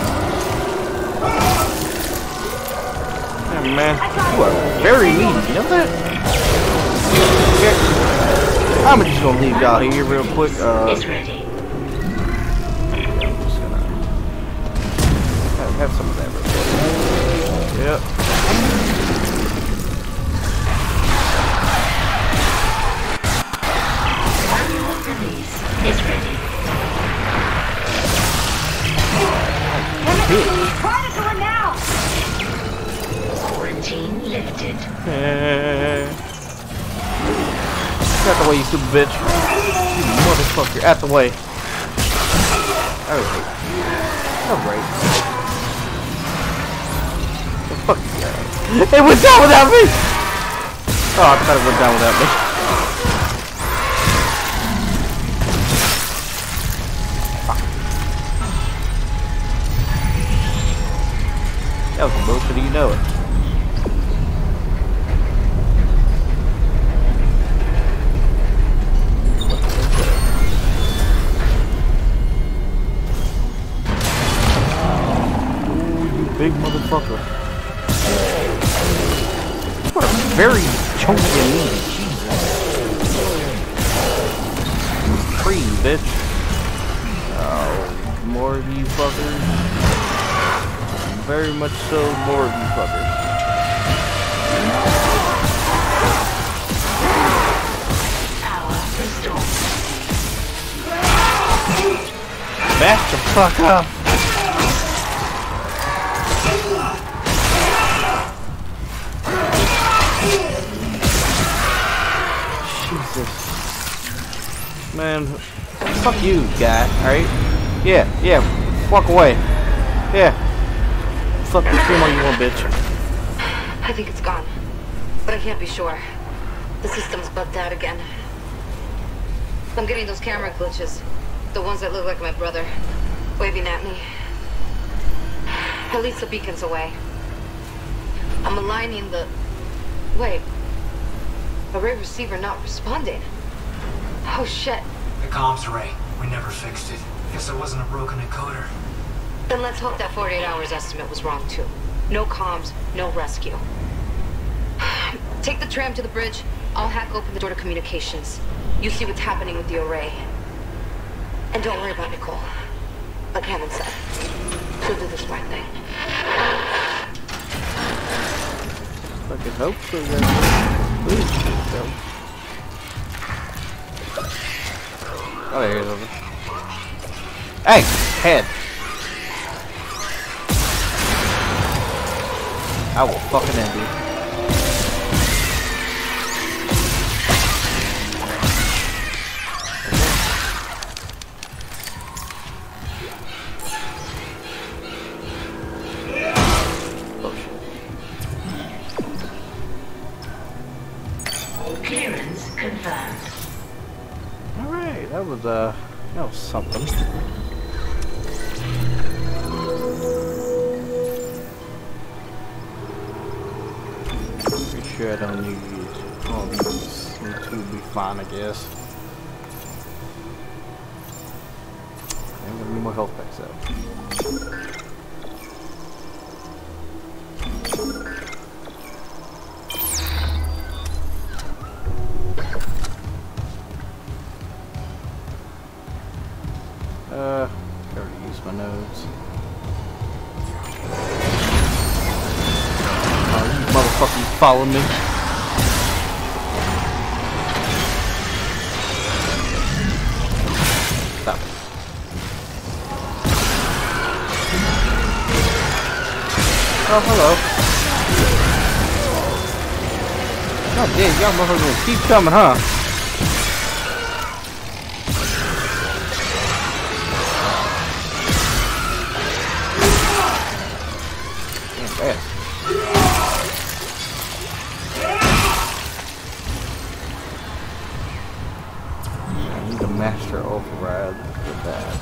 Yeah, man. You are very mean. You know that? Yeah. I'm just gonna leave y'all here real quick. Uh, It's ready. I'm just gonna have, have some of that real quick. Yep. Release is ready. Try to do it now. Quarantine lifted. Eh. Get out the way, you stupid bitch. You motherfucker. Out the way. Alright. Alright. Fuck you guys. It went down without me! Oh, I thought it went down without me. That was bullshit, you know it. Ooh, you big motherfucker. You are very chunky and meaty. Jesus. Cream, bitch. Oh, more of you fuckers. Very much so, more of you fuckers. Power restored. Back the fuck up! Jesus. Man, fuck you, guy, alright? Yeah, yeah, walk away. Yeah. Fucking scream all you want, bitch. I think it's gone, but I can't be sure. The system's bugged out again. I'm getting those camera glitches. The ones that look like my brother, waving at me. At least the beacon's away. I'm aligning the... Wait. Array receiver not responding. Oh shit. The comms array. We never fixed it. Guess it wasn't a broken encoder. Then let's hope that forty-eight hours estimate was wrong too. No comms, no rescue. Take the tram to the bridge. I'll hack open the door to communications. You see what's happening with the array. And don't worry about Nicole. Like Hammond said, she'll do the smart thing. Fucking hope so, guys. Please, go. Oh, there he is over. Hey, head. I will fucking end you. Oh shit. Clearance confirmed. Alright, that was uh that was something. I don't need all these. Me too will be fine, I guess. I'm gonna need more health packs out. fucking follow me. Stop. Oh, hello. God damn, y'all motherfuckers gonna keep coming, huh? Damn fast. I need a master override with that.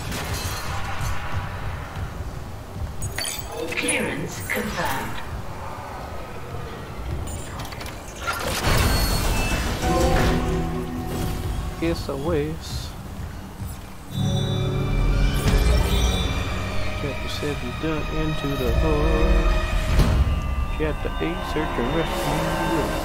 Clearance confirmed. Yes, a waste. Chapter seven done into the hood. Chapter eight search and rescue.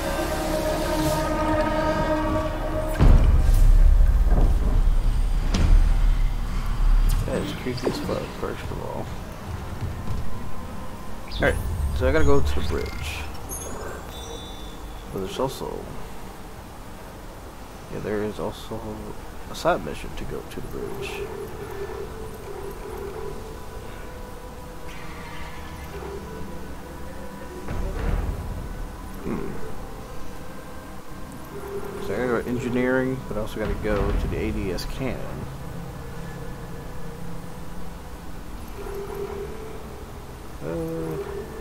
That is creepy as fuck, first of all. Alright, so I gotta go to the bridge. But there's also... Yeah, there is also a side mission to go to the bridge. Hmm. So I gotta go to engineering, but I also gotta go to the A D S cannon. Uh,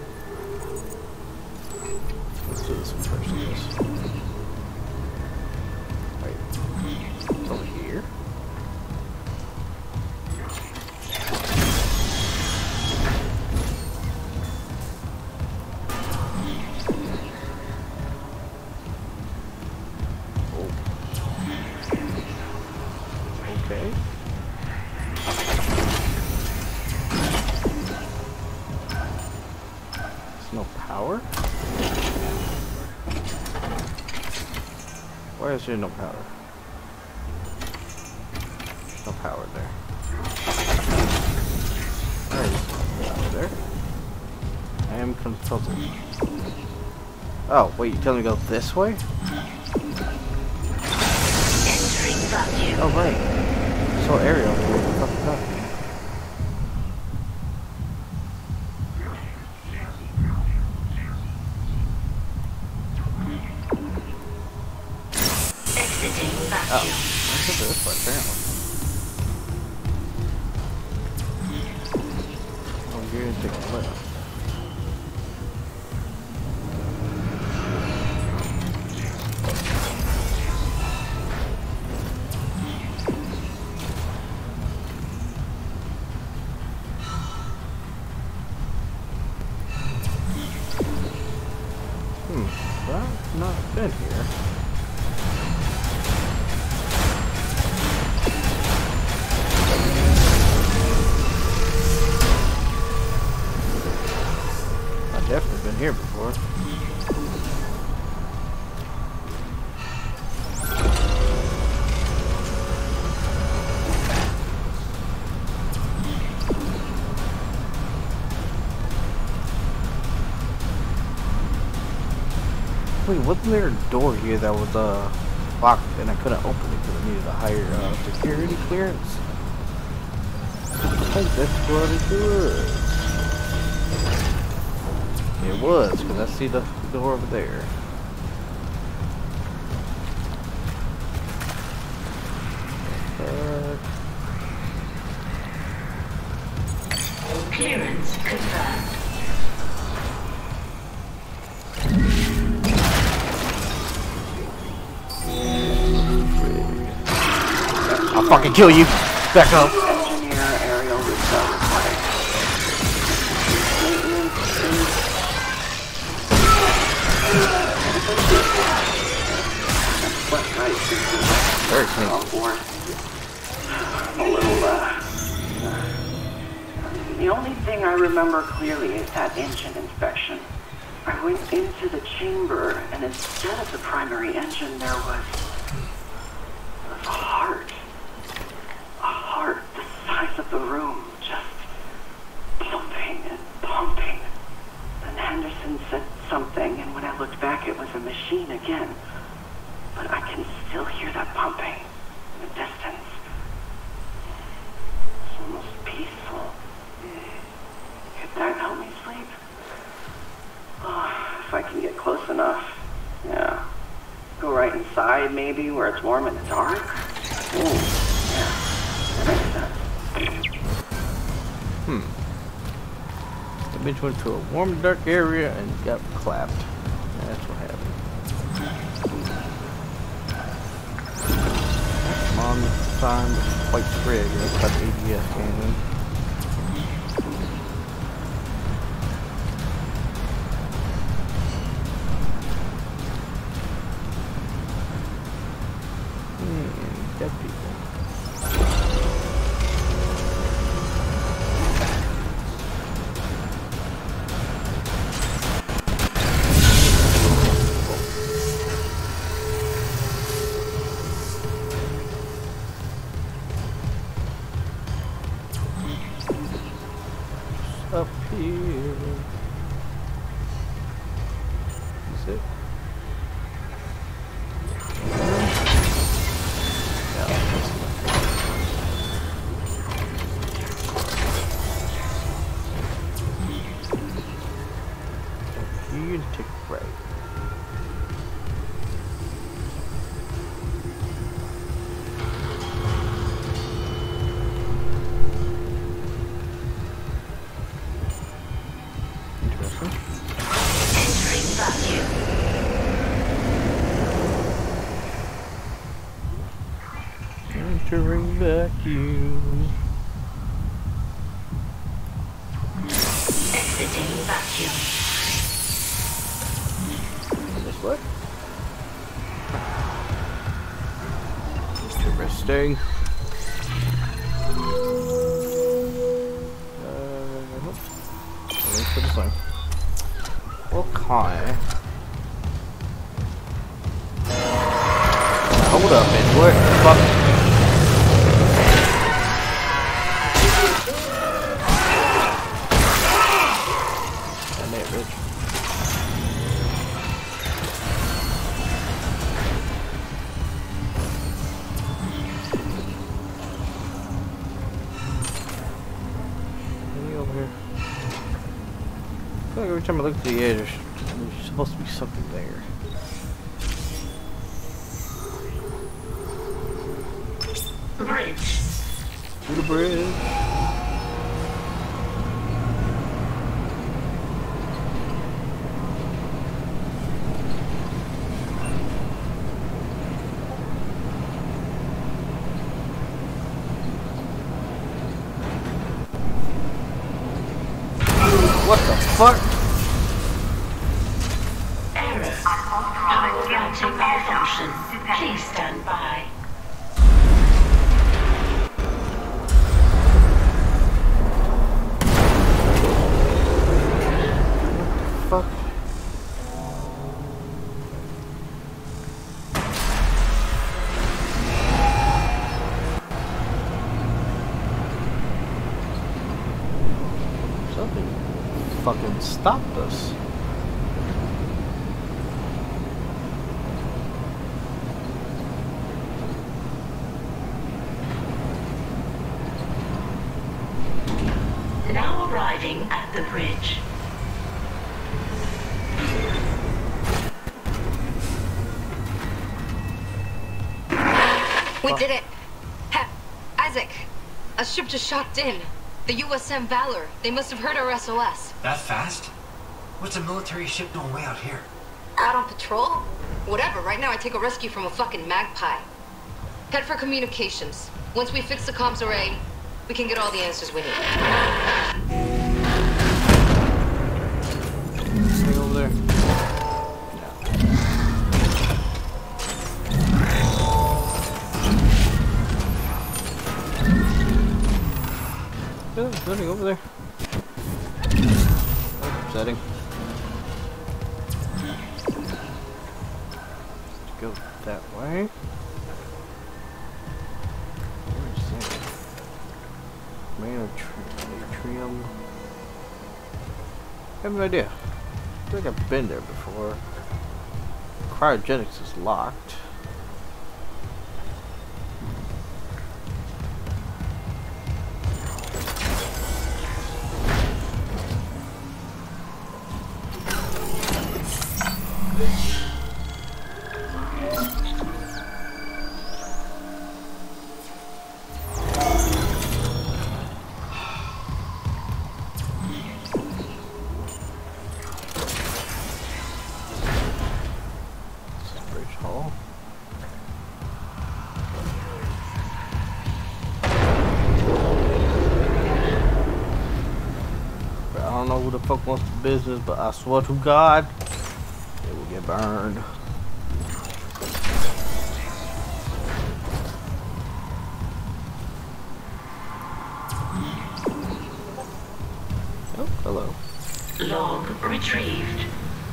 let's do this one first, I guess. Wait, it's over here? Oh. Okay. No power? Why is there no power? No power there. There is power there. I am consulted. Oh, wait, you telling me to go this way? Oh, right. So aerial. What the fuck is that? Oh, let's go this way, apparently. Oh, you're gonna take a left. Hmm, well, I've not been here. Definitely been here before. Wait, wasn't there a door here that was uh locked and I couldn't open it because I needed a higher uh, security clearance? I think that's what it was. It was, because I see the door over there. Uh, Clearance confirmed. I'll fucking kill you. Back up. Engineer aerial repair required. What's right? Very clean. On board. A little, uh, the only thing I remember clearly is that engine inspection. I went into the chamber, and instead of the primary engine, there was a heart. A heart the size of the room, just pumping and pumping. Then Henderson said something, and when I looked looked back, it was a machine again. But I can still hear that pumping in the distance. It's almost peaceful. Could that help me sleep? Oh, if I can get close enough. Yeah. Go right inside, maybe, where it's warm in the dark? Ooh, yeah. That makes sense. Hmm. The bitch went to a warm, dark area and got clapped. That's what happened. Come on, time to fight Fred. That's got the A D S cannon. Hmm, dead people. Up here. Is it? Yeah. You can take a break. Entering vacuum. Exiting vacuum. This what? Interesting. Uh, nope. Wait for this one. Okay. Hold up, man. What the fuck? Every time I look at the edge, there's, there's supposed to be something there. Bridge. To the bridge. What the fuck? Error. Power routing malfunction. Please stand by. Fuck. Something fucking stopped us. Now arriving at the bridge. We did it! Ha Isaac! A ship just shocked in. The U S M Valor. They must have heard our S O S. That fast? What's a military ship doing way out here? Out on patrol? Whatever, right now I take a rescue from a fucking magpie. Head for communications. Once we fix the comms array, we can get all the answers we need. Stay over there. Oh, there's nothing over there. Oh, upsetting. Let's go that way. Where is that? Main atrium. I have no idea. I feel like I've been there before. Cryogenics is locked. Fuck wants the business, but I swear to God, it will get burned. Oh, hello. Log retrieved.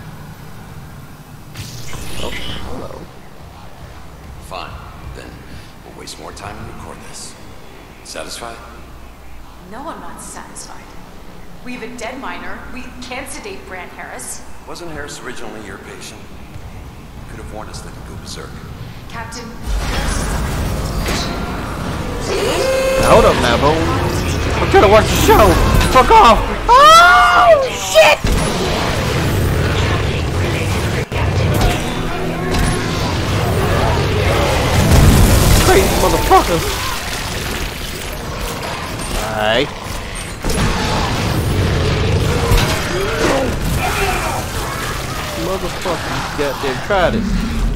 Oh, hello. Fine. Then we'll waste more time and record this. Satisfied? No, I'm not satisfied. We have a dead miner. We can't sedate Brand Harris. Wasn't Harris originally your patient? Could have warned us that he'd go berserk. Captain. Hold up now, bro. I'm trying to watch the show. Fuck off. Oh, shit! Crazy motherfuckers. Alright. Motherfucker, you got there, tried it.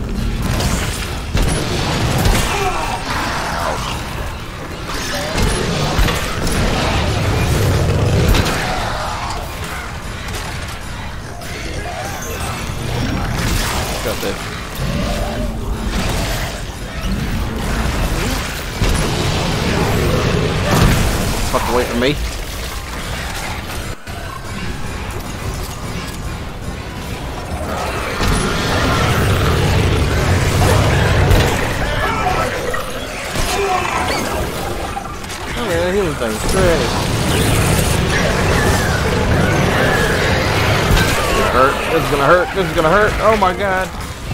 Got this. Fuck away from me. Healing thing, straight. Hurt. This is gonna hurt. This is gonna hurt. Oh my God.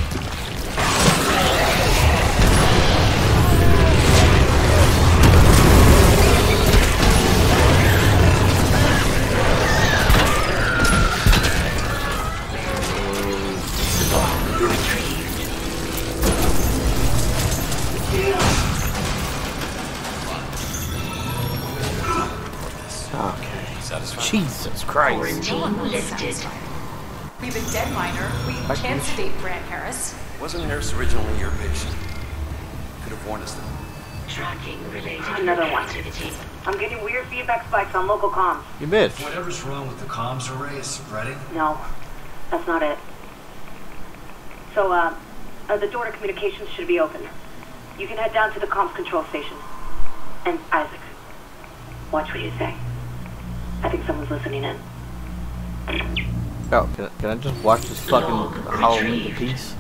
Jesus Christ. No one was satisfied. We have a dead miner. We can't sedate Brand Harris. Wasn't Harris originally your patient? Could have warned us that. Tracking related Another one. activity. I'm getting weird feedback spikes on local comms. You bitch. Whatever's wrong with the comms array is spreading. No, that's not it. So, uh, uh, the door to communications should be open. You can head down to the comms control station. And Isaac, watch what you say. I think someone's listening in. Oh, can I, can I just watch this fucking Halloween piece?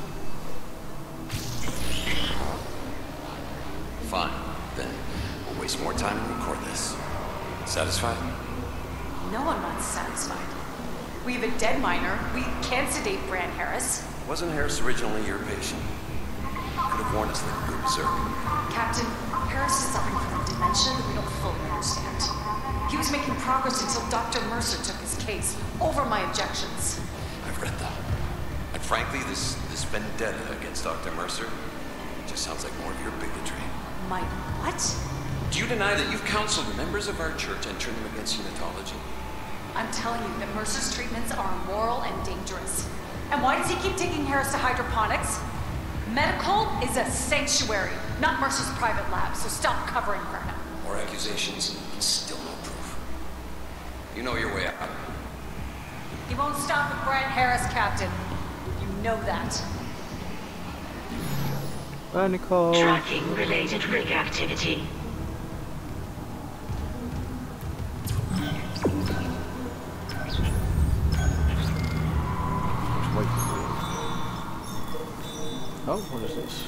Fine. Then we'll waste more time and record this. Satisfied? No, I'm not satisfied. We have a dead miner. We can't sedate Brand Harris. Wasn't Harris originally your patient? Could have warned us that he'd go berserk. Captain, Harris is suffering from a dementia that we don't fully understand. He was making progress until Doctor Mercer took his case, over my objections. I've read that. And frankly, this, this vendetta against Doctor Mercer just sounds like more of your bigotry. My what? Do you deny that you've counseled members of our church and turned them against unitology? I'm telling you that Mercer's treatments are immoral and dangerous. And why does he keep taking Harris to hydroponics? Medical is a sanctuary, not Mercer's private lab, so stop covering for him. More accusations, and still no proof. You know your way out. He won't stop at Brand Harris, Captain. You know that. Bye, Nicole. Tracking related rig activity. Oh, what is this?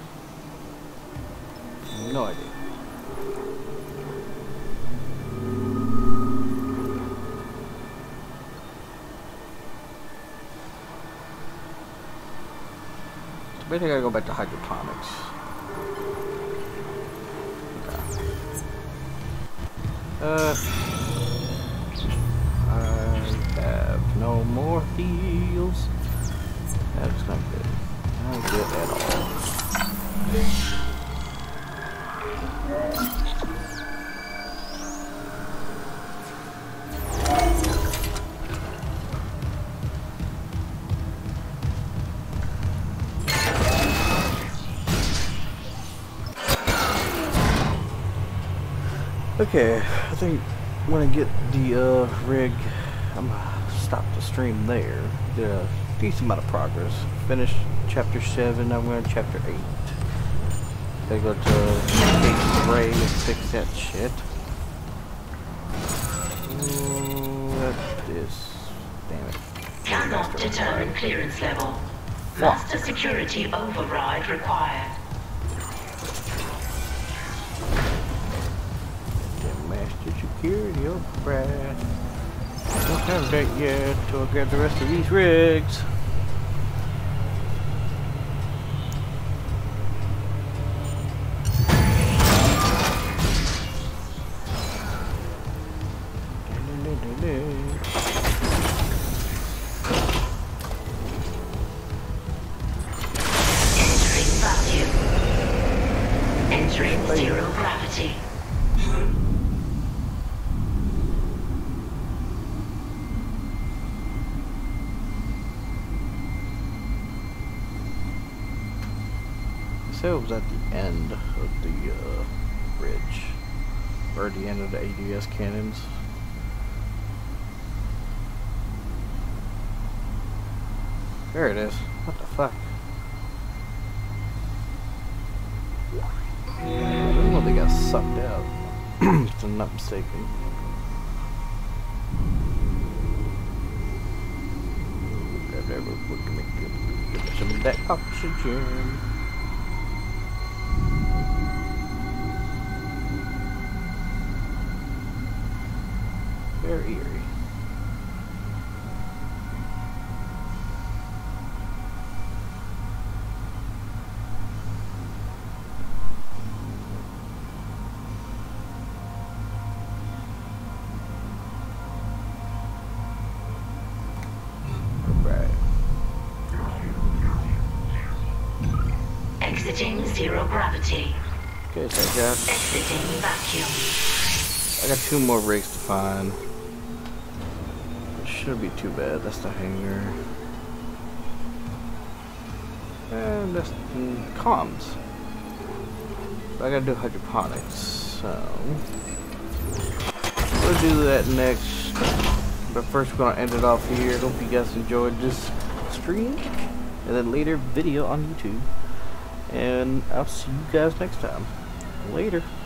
No idea. Maybe I gotta go back to hydroponics. Uh, I have no more heals. That's not good. Not good at all. Okay, I think when I get the uh, rig, I'm gonna stop the stream there. Did a decent amount of progress. Finished chapter seven, I'm going to chapter eight. Gotta go to Kate Ray and fix that shit. Ooh, that's this. Damn it. Cannot determine clearance level. Master security override required. Security override. Don't have that yet till I grab the rest of these rigs. Entering vacuum. Entering zero gravity. It was at the end of the uh, bridge, or the end of the A D S cannons. There it is. What the fuck? I don't know, they got sucked out, if I'm not mistaken. Grab that real quick and make get some of that oxygen. Very eerie. Right. Exiting zero gravity. Okay, so I got Exiting vacuum. I got two more rigs to find. Shouldn't be too bad. That's the hangar. And that's the comms. So I gotta do hydroponics. So we'll do that next. But first we're gonna end it off here. Hope you guys enjoyed this stream. And then later video on YouTube. And I'll see you guys next time. Later.